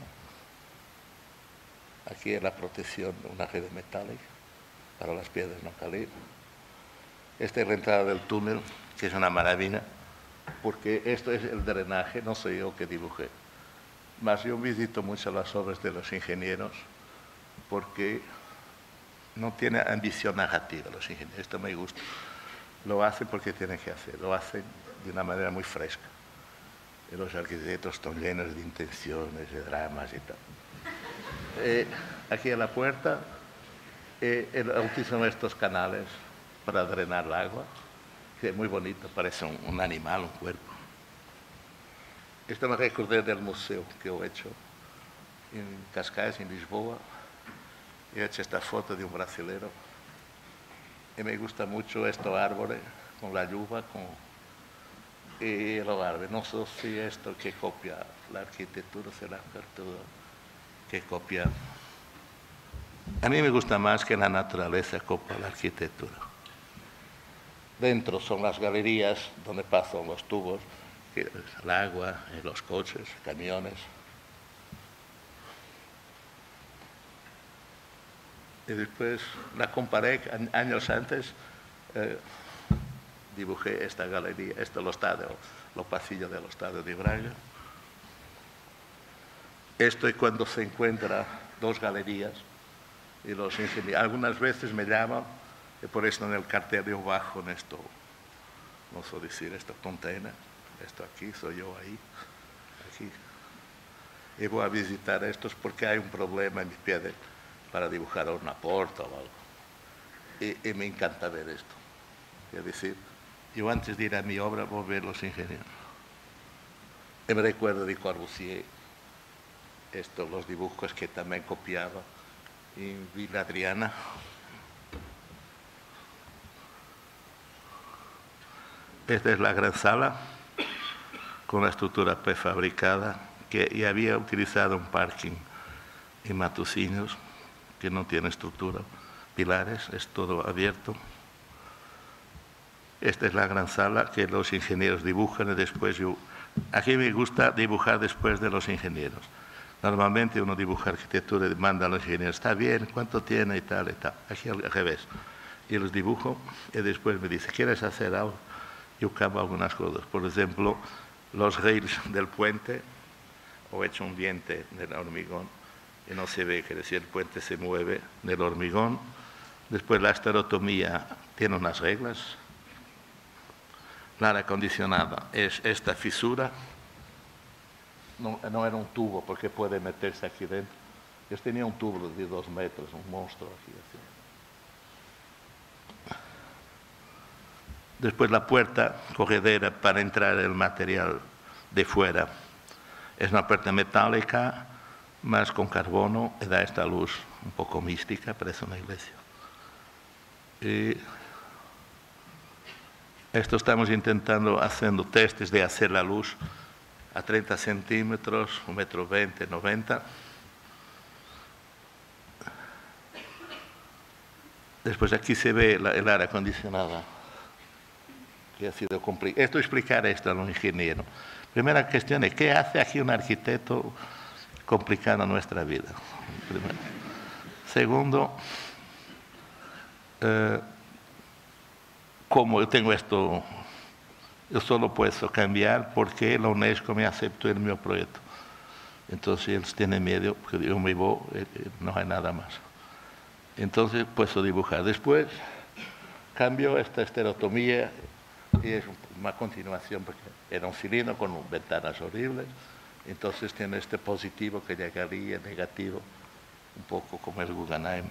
Speaker 5: Aquí es la protección de una red metálica para las piedras no caer. Esta es la entrada del túnel, que es una maravilla, porque esto es el drenaje, no soy yo que dibujé. Mas yo visito mucho las obras de los ingenieros porque no tiene ambición narrativa los ingenieros. Esto me gusta. Lo hacen porque tienen que hacer, lo hacen de una manera muy fresca. Y los arquitectos están llenos de intenciones, de dramas y tal. Aquí a la puerta utilizan estos canales para drenar el agua, que es muy bonito, parece un animal, un cuerpo. Esto me recordé del museo que he hecho en Cascais, en Lisboa. He hecho esta foto de un brasilero y me gusta mucho estos árboles con la lluvia y los árboles. No sé si esto que copia la arquitectura será todo que copia. A mí me gusta más que la naturaleza copia la arquitectura. Dentro son las galerías donde pasan los tubos, el agua, los coches, camiones. Y después la comparé años antes, dibujé esta galería, los pasillos del estadio de Braga. Esto es cuando se encuentran dos galerías y los ingenieros. Algunas veces me llaman, y por esto en el cartel yo bajo en esto, no sé decir, esto container, esto aquí, soy yo ahí, aquí. Y voy a visitar estos porque hay un problema en mi pie para dibujar una puerta o algo. Y me encanta ver esto. Es decir, yo antes de ir a mi obra voy a ver los ingenieros. Y me recuerdo de Corbusier, los dibujos que también copiaba en Villa Adriana. Esta es la gran sala con la estructura prefabricada que ya había utilizado un parking en Matosinhos que no tiene estructura, pilares, es todo abierto. Esta es la gran sala que los ingenieros dibujan y después aquí me gusta dibujar después de los ingenieros. Normalmente uno dibuja arquitectura y manda a los ingenieros, está bien, ¿cuánto tiene y tal y tal? Aquí al revés. Y los dibujo y después me dice, ¿quieres hacer algo? Yo cambio algunas cosas. Por ejemplo, los rails del puente, o he hecho un diente del hormigón y no se ve, que decir, el puente se mueve del hormigón. Después la estereotomía tiene unas reglas. La aire acondicionada es esta fisura. No era un tubo porque puede meterse aquí dentro. Yo tenía un tubo de 2 metros, un monstruo aquí. Así. Después la puerta corredera para entrar el material de fuera. Es una puerta metálica, más con carbono, y da esta luz un poco mística, parece una iglesia. Y esto estamos intentando, haciendo testes de hacer la luz a 30 centímetros, 1,20 m, 90. Después aquí se ve el aire acondicionada, que ha sido complicado. Esto explicar esto a un ingeniero. Primera cuestión es, ¿qué hace aquí un arquitecto complicando nuestra vida? Primero. Segundo, como yo tengo esto, yo solo puedo cambiar porque la UNESCO me aceptó el mi proyecto. Entonces ellos tienen miedo, porque yo me voy, no hay nada más. Entonces puedo dibujar. Después cambio esta estereotomía y es una continuación porque era un cilindro con ventanas horribles. Entonces tiene este positivo que llegaría negativo, un poco como el Guggenheim.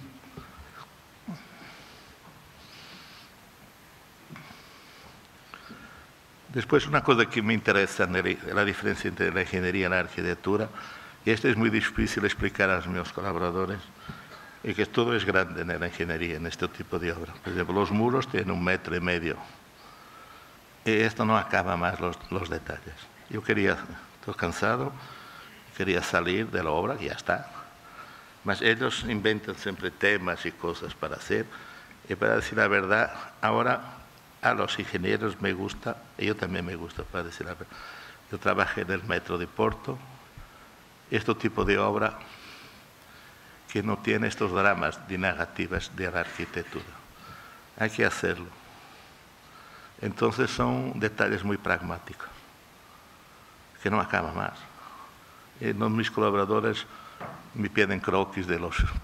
Speaker 5: Después una cosa que me interesa es la diferencia entre la ingeniería y la arquitectura, y esto es muy difícil explicar a los meus colaboradores, y que todo es grande en la ingeniería, en este tipo de obra. Por ejemplo, los muros tienen 1,5 m. Y esto no acaba más los detalles. Yo estoy cansado, quería salir de la obra y ya está. Mas ellos inventan siempre temas y cosas para hacer. Y para decir la verdad, ahora a los ingenieros me gusta, y yo también me gusta, para decir la verdad. Yo trabajé en el metro de Porto, este tipo de obra que no tiene estos dramas de negativas de la arquitectura. Hay que hacerlo. Entonces son detalles muy pragmáticos, que no acaba más. Mis colaboradores me piden croquis de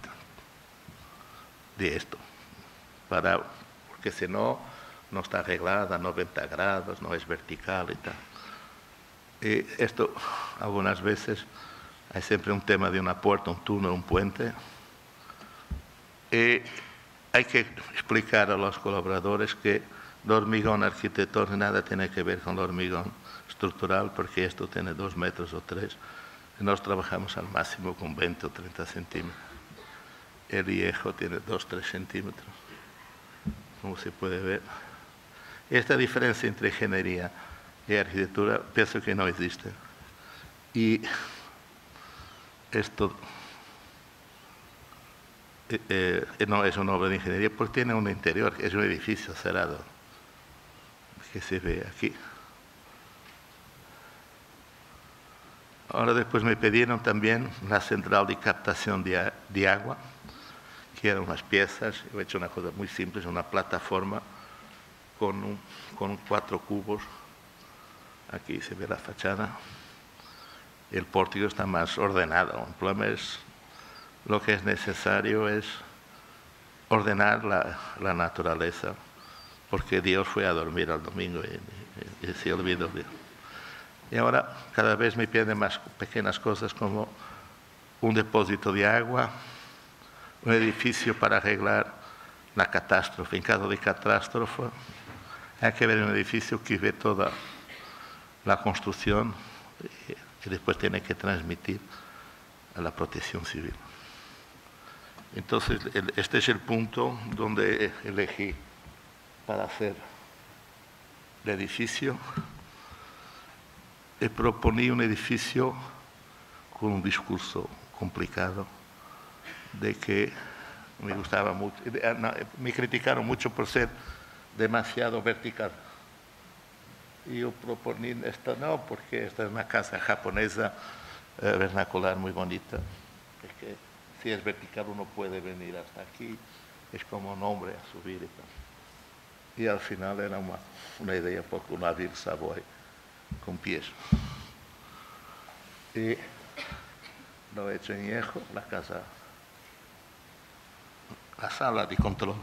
Speaker 5: esto, porque si no, no está arreglada a 90 grados, no es vertical y tal. Y esto, algunas veces, hay siempre un tema de una puerta, un túnel, un puente. Y hay que explicar a los colaboradores que el hormigón arquitectónico nada tiene que ver con el hormigón estructural, porque esto tiene 2 metros o 3. Y nosotros trabajamos al máximo con 20 o 30 centímetros. El viejo tiene 2 o 3 centímetros, como se puede ver. Esta diferencia entre ingeniería y arquitectura pienso que no existe. Y esto no es una obra de ingeniería porque tiene un interior, es un edificio cerrado, que se ve aquí. Ahora después me pidieron también la central de captación de agua, que eran unas piezas. Yo he hecho una cosa muy simple, es una plataforma con 4 cubos. Aquí se ve la fachada. El pórtico está más ordenado. El problema es, lo que es necesario es ordenar la naturaleza, porque Dios fue a dormir el domingo y se olvidó de él. Y ahora cada vez me piden más pequeñas cosas, como un depósito de agua, un edificio para arreglar la catástrofe. En caso de catástrofe, hay que ver un edificio que ve toda la construcción y después tiene que transmitir a la protección civil. Entonces, este es el punto donde elegí para hacer el edificio. Y proponí un edificio con un discurso complicado, de que me gustaba mucho. Me criticaron mucho por ser demasiado vertical. Y yo proponí esto, no, porque esta es una casa japonesa vernacular muy bonita. Es que si es vertical uno puede venir hasta aquí, es como un hombre a subir y tal. Y al final era una idea un poco una Ville Savoy con pies. Y lo he hecho en Hierro, la sala de control.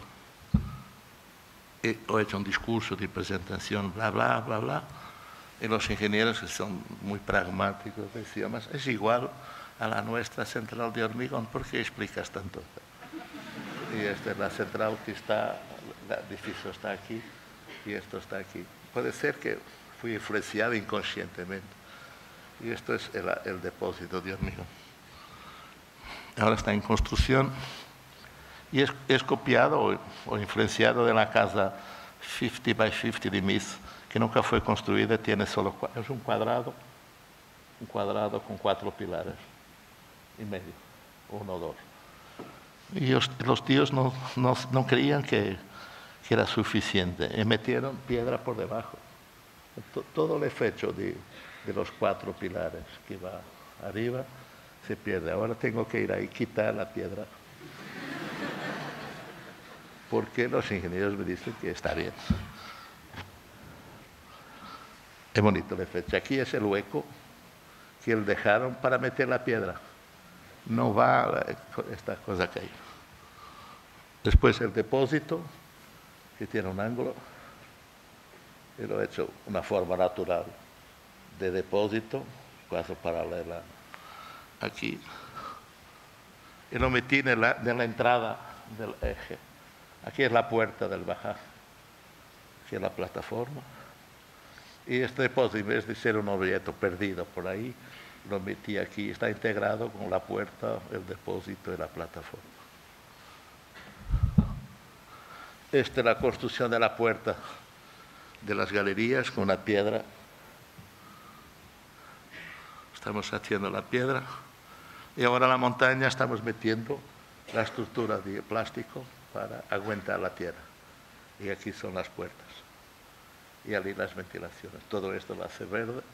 Speaker 5: Y he hecho un discurso de presentación, bla, bla, bla, bla. Y los ingenieros, que son muy pragmáticos, decían, es igual a la nuestra central de hormigón, ¿por qué explicas tanto? Y esta es la central que está, el edificio está aquí y esto está aquí. Puede ser que fui influenciado inconscientemente. Y esto es el depósito de hormigón. Ahora está en construcción y es copiado o influenciado de la casa 50 by 50 de Mies, que nunca fue construida, tiene solo es un cuadrado con 4 pilares y medio, 1 o 2. Y los tíos no creían que era suficiente y metieron piedra por debajo. Todo el efecto de los 4 pilares que va arriba se pierde. Ahora tengo que ir ahí, quitar la piedra, porque los ingenieros me dicen que está bien. Es bonito el efecto. Aquí es el hueco que le dejaron para meter la piedra. No va esta cosa que hay. Después el depósito, que tiene un ángulo. Y lo he hecho una forma natural de depósito, casi paralela aquí. Y lo metí en la entrada del eje. Aquí es la puerta del bajar. Aquí es la plataforma. Y este depósito, en vez de ser un objeto perdido por ahí, lo metí aquí. Está integrado con la puerta, el depósito y la plataforma. Esta es la construcción de la puerta de las galerías con la piedra. Estamos haciendo la piedra y ahora la montaña estamos metiendo la estructura de plástico para aguantar la tierra. Y aquí son las puertas. Y allí las ventilaciones. Todo esto lo hace verde.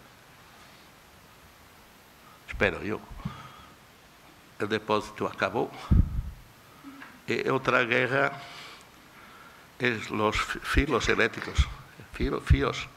Speaker 5: Espero yo. El depósito acabó. Y otra guerra es los filos eléctricos. Filos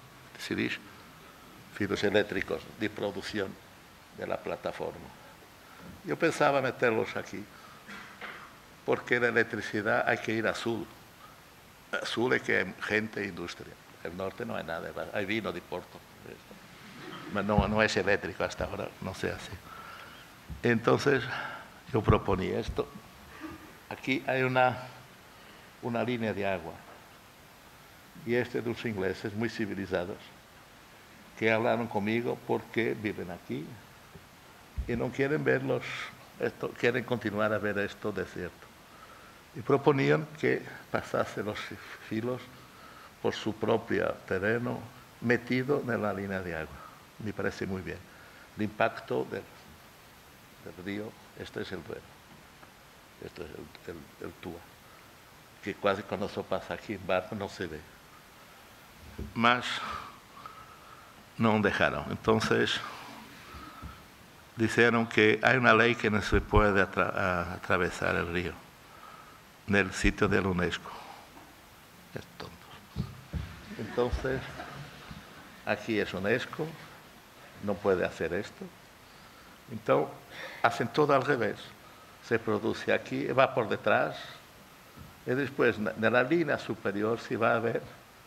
Speaker 5: eléctricos de producción de la plataforma. Yo pensaba meterlos aquí, porque la electricidad hay que ir a sur. Sur es que hay gente e industria. El norte no hay nada, hay vino de Porto. No es eléctrico hasta ahora, no se hace. Entonces, yo proponí esto. Aquí hay una línea de agua. Y de los ingleses muy civilizados, que hablaron conmigo porque viven aquí y no quieren verlos, quieren continuar a ver esto desierto. Y proponían que pasase los filos por su propio terreno, metido en la línea de agua. Me parece muy bien. El impacto del río, este es el Duero, este es el Túa, que casi cuando se pasa aquí en barco no se ve. Mas no dejaron. Entonces, dijeron que hay una ley que no se puede atravesar el río en el sitio de la UNESCO. Es tonto. Entonces, aquí es UNESCO, no puede hacer esto. Entonces, hacen todo al revés. Se produce aquí, va por detrás, y después, en la línea superior, se va a ver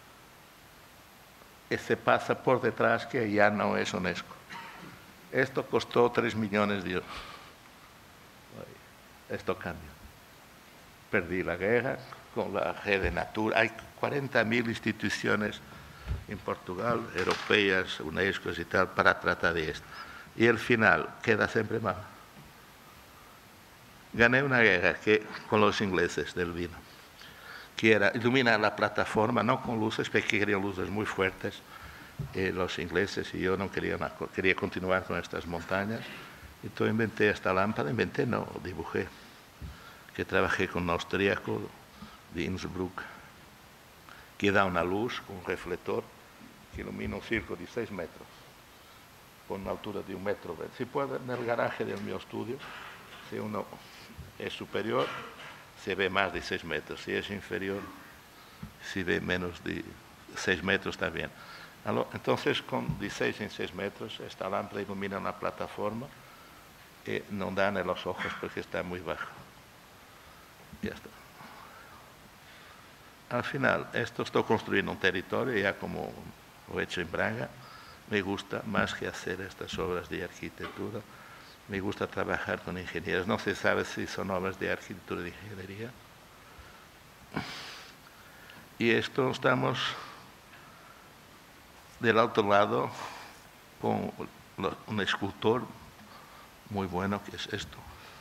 Speaker 5: y se pasa por detrás, que ya no es UNESCO. Esto costó 3 millones de euros. Esto cambia. Perdí la guerra con la Rede Natura. Hay 40.000 instituciones en Portugal, europeas, UNESCO y tal, para tratar de esto. Y el final queda siempre mal. Gané una guerra con los ingleses del vino, que era iluminar la plataforma, no con luces, porque querían luces muy fuertes, los ingleses, y yo no quería continuar con estas montañas. Entonces inventé esta lámpara, dibujé, que trabajé con un austríaco de Innsbruck, que da una luz con un reflector que ilumina un círculo de 6 metros, con una altura de 1,20 metros. Si puede, en el garaje del mi estudio, si uno es superior, se ve más de 6 metros. Si es inferior, se ve menos de 6 metros también. Entonces, con de 6 en 6 metros, esta lámpara ilumina una plataforma y no dan en los ojos porque está muy bajo. Ya está. Al final, estoy construyendo un territorio, ya como lo he hecho en Braga. Me gusta más que hacer estas obras de arquitectura. Me gusta trabajar con ingenieros. No se sabe si son obras de arquitectura o de ingeniería. Y esto estamos del otro lado con un escultor muy bueno, que es esto.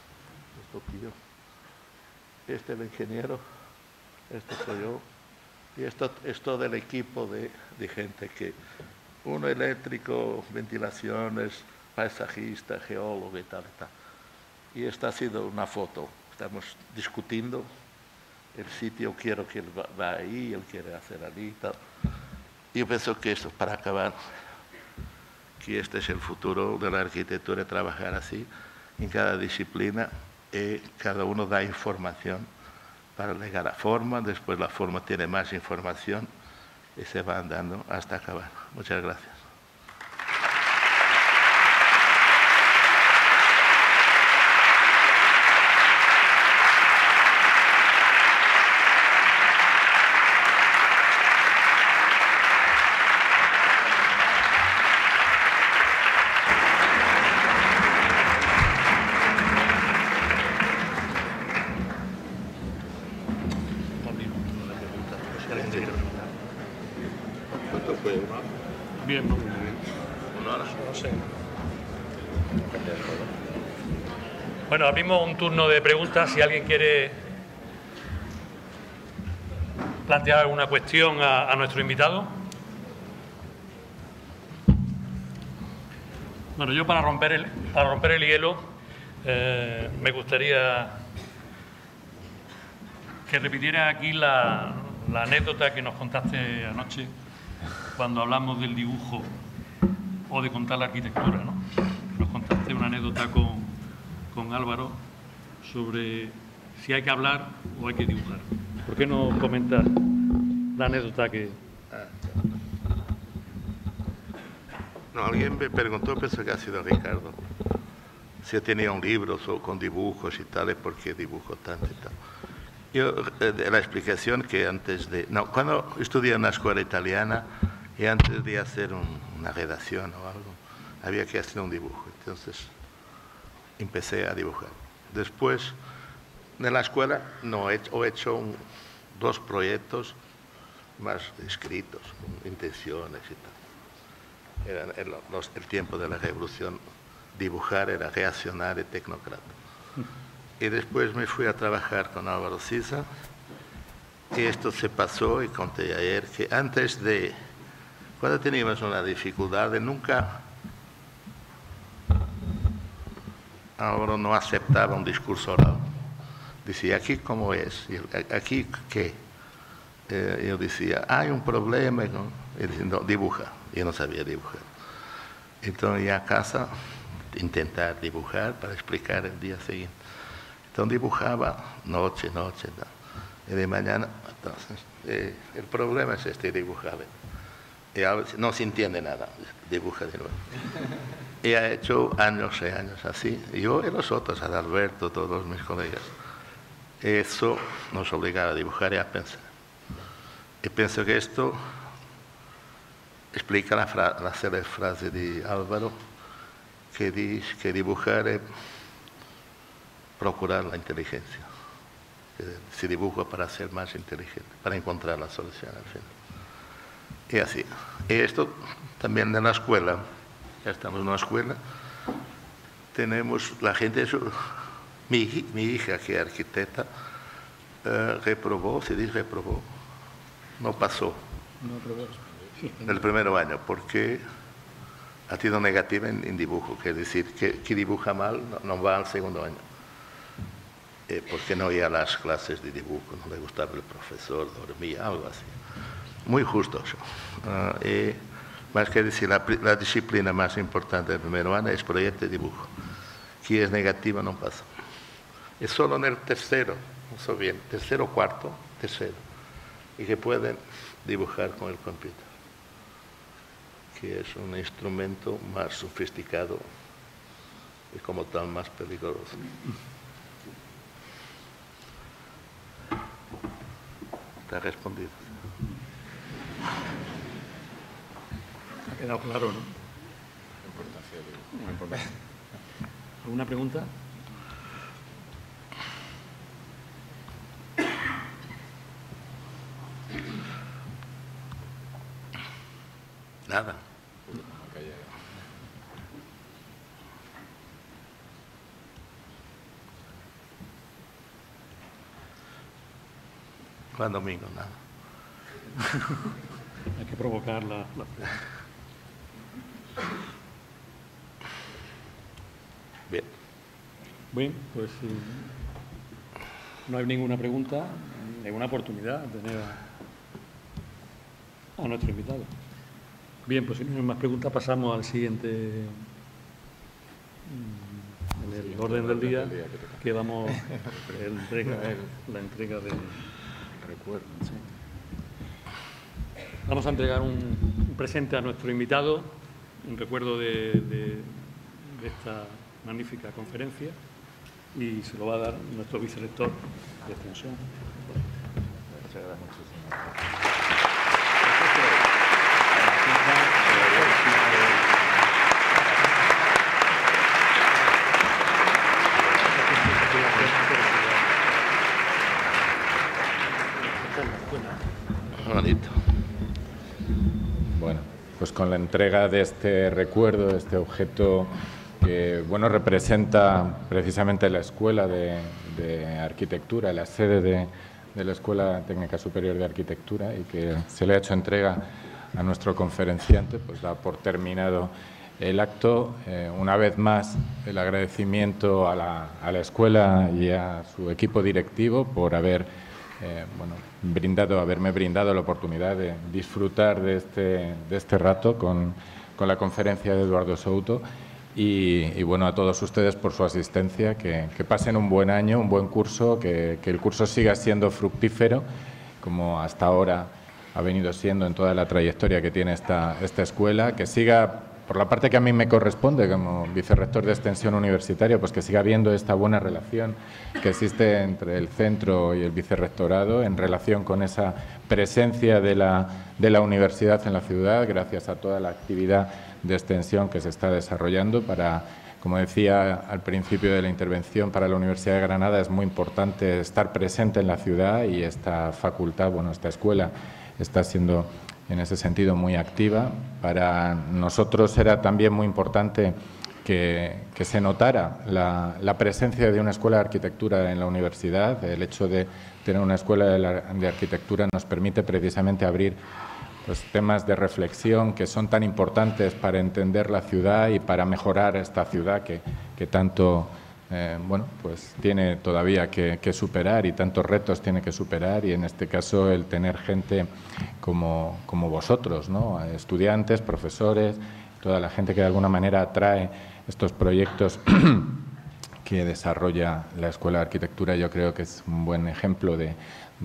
Speaker 5: Este es el ingeniero, este soy yo. Y esto es todo el equipo de gente que... Uno eléctrico, ventilaciones, paisajista, geólogo y tal, y tal. Y esta ha sido una foto. Estamos discutiendo el sitio, quiero que él va ahí, él quiere hacer allí y tal. Y yo pienso que esto, para acabar, que este es el futuro de la arquitectura, trabajar así, en cada disciplina, y cada uno da información para llegar a forma, después la forma tiene más información, y se va andando hasta acabar. Muchas gracias. ¿Cuánto fue? ¿Una hora?
Speaker 2: Bien, muy bien.
Speaker 5: ¿Una hora?
Speaker 2: No sé. Bueno, abrimos un turno de preguntas. Si alguien quiere plantear alguna cuestión a nuestro invitado. Bueno, yo para romper el hielo me gustaría que repitiera aquí la anécdota que nos contaste anoche cuando hablamos del dibujo o de contar la arquitectura, ¿no? Nos contaste una anécdota con Álvaro sobre si hay que hablar o hay que dibujar. ¿Por qué no comentas la anécdota que...?
Speaker 5: No, alguien me preguntó, pienso que ha sido Ricardo, si yo tenía un libro con dibujos y tal, ¿por qué dibujo tanto y tal? Yo, la explicación que antes de... No, cuando estudié en una escuela italiana y antes de hacer una redacción o algo, había que hacer un dibujo. Entonces, empecé a dibujar. Después, en la escuela, no, he hecho 2 proyectos más escritos, con intenciones y tal. Era el tiempo de la revolución, dibujar era reaccionar y tecnócrata. Y después me fui a trabajar con Álvaro Siza y esto se pasó, y conté ayer que antes de, cuando teníamos una dificultad, nunca Álvaro no aceptaba un discurso oral. Decía, ¿aquí cómo es? Y ¿aquí qué? Yo decía, hay un problema, ¿no? Y decía, no, dibuja. Yo no sabía dibujar. Entonces, ya a casa, intentar dibujar para explicar el día siguiente. Entonces, dibujaba noche, ¿no? Y de mañana, entonces, el problema es este, dibujar. Y a veces no se entiende nada, dibuja de nuevo. Y ha hecho años y años así. Yo y los otros, Adalberto, todos mis colegas. Eso nos obligaba a dibujar y a pensar. Y pienso que esto explica la célebre frase de Álvaro, que dice que dibujar es procurar la inteligencia. Se dibuja para ser más inteligente, para encontrar la solución al final. Y así. Y esto también en la escuela, ya estamos en una escuela, tenemos la gente, mi hija que es arquitecta, reprobó, se dice reprobó, no pasó en el primer año porque ha sido negativa en dibujo, que es decir, que dibuja mal no va al segundo año, porque no iba a las clases de dibujo, no le gustaba el profesor, dormía, algo así. Muy justo eso. Más que decir, la disciplina más importante del primer año es proyecto de dibujo. Si es negativa, no pasa. Es solo en el tercero, no sé bien, tercero, cuarto, tercero, y que pueden dibujar con el computer, que es un instrumento más sofisticado y como tal más peligroso. ¿Te ha respondido?
Speaker 2: Ha quedado claro, ¿no? ¿Alguna pregunta?
Speaker 5: Nada. Juan Domingo, nada.
Speaker 2: Hay que provocar la
Speaker 5: Bien.
Speaker 2: Bien, pues si no hay ninguna pregunta, ninguna oportunidad de tener a nuestro invitado. Bien, pues si no hay más preguntas, pasamos al siguiente, en el orden del día, que vamos la entrega de recuerdo. Sí. Vamos a entregar un presente a nuestro invitado, en recuerdo de esta magnífica conferencia, y se lo va a dar nuestro vicerrector de extensión. Muchas gracias.
Speaker 5: Bonito.
Speaker 1: Bueno, pues con la entrega de este recuerdo, de este objeto que, bueno, representa precisamente la Escuela de Arquitectura, la sede de la Escuela Técnica Superior de Arquitectura, y que se le ha hecho entrega a nuestro conferenciante, pues da por terminado el acto. Una vez más, el agradecimiento a la escuela y a su equipo directivo por haberme brindado la oportunidad de disfrutar de este rato con la conferencia de Eduardo Souto. Y bueno, a todos ustedes por su asistencia, que pasen un buen año, un buen curso, que el curso siga siendo fructífero, como hasta ahora ha venido siendo en toda la trayectoria que tiene esta escuela, que siga, por la parte que a mí me corresponde como vicerrector de extensión universitaria, pues que siga habiendo esta buena relación que existe entre el centro y el vicerrectorado en relación con esa presencia de la universidad en la ciudad, gracias a toda la actividad de extensión que se está desarrollando para, como decía al principio de la intervención, para la Universidad de Granada es muy importante estar presente en la ciudad y esta facultad, esta escuela está siendo en ese sentido muy activa. Para nosotros era también muy importante que se notara la presencia de una escuela de arquitectura en la universidad. El hecho de tener una escuela de arquitectura nos permite precisamente abrir temas de reflexión que son tan importantes para entender la ciudad y para mejorar esta ciudad que tanto tiene todavía que superar y tantos retos tiene que superar, y en este caso el tener gente como vosotros, ¿no? Estudiantes, profesores, toda la gente que de alguna manera atrae estos proyectos que desarrolla la Escuela de Arquitectura. Yo creo que es un buen ejemplo de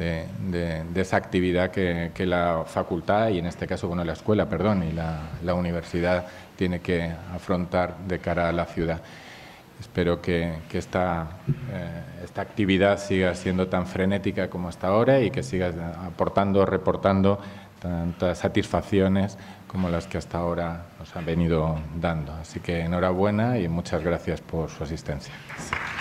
Speaker 1: esa actividad que la facultad y en este caso la escuela, y la universidad tiene que afrontar de cara a la ciudad. Espero que esta actividad siga siendo tan frenética como hasta ahora y que siga reportando tantas satisfacciones como las que hasta ahora nos han venido dando. Así que enhorabuena y muchas gracias por su asistencia.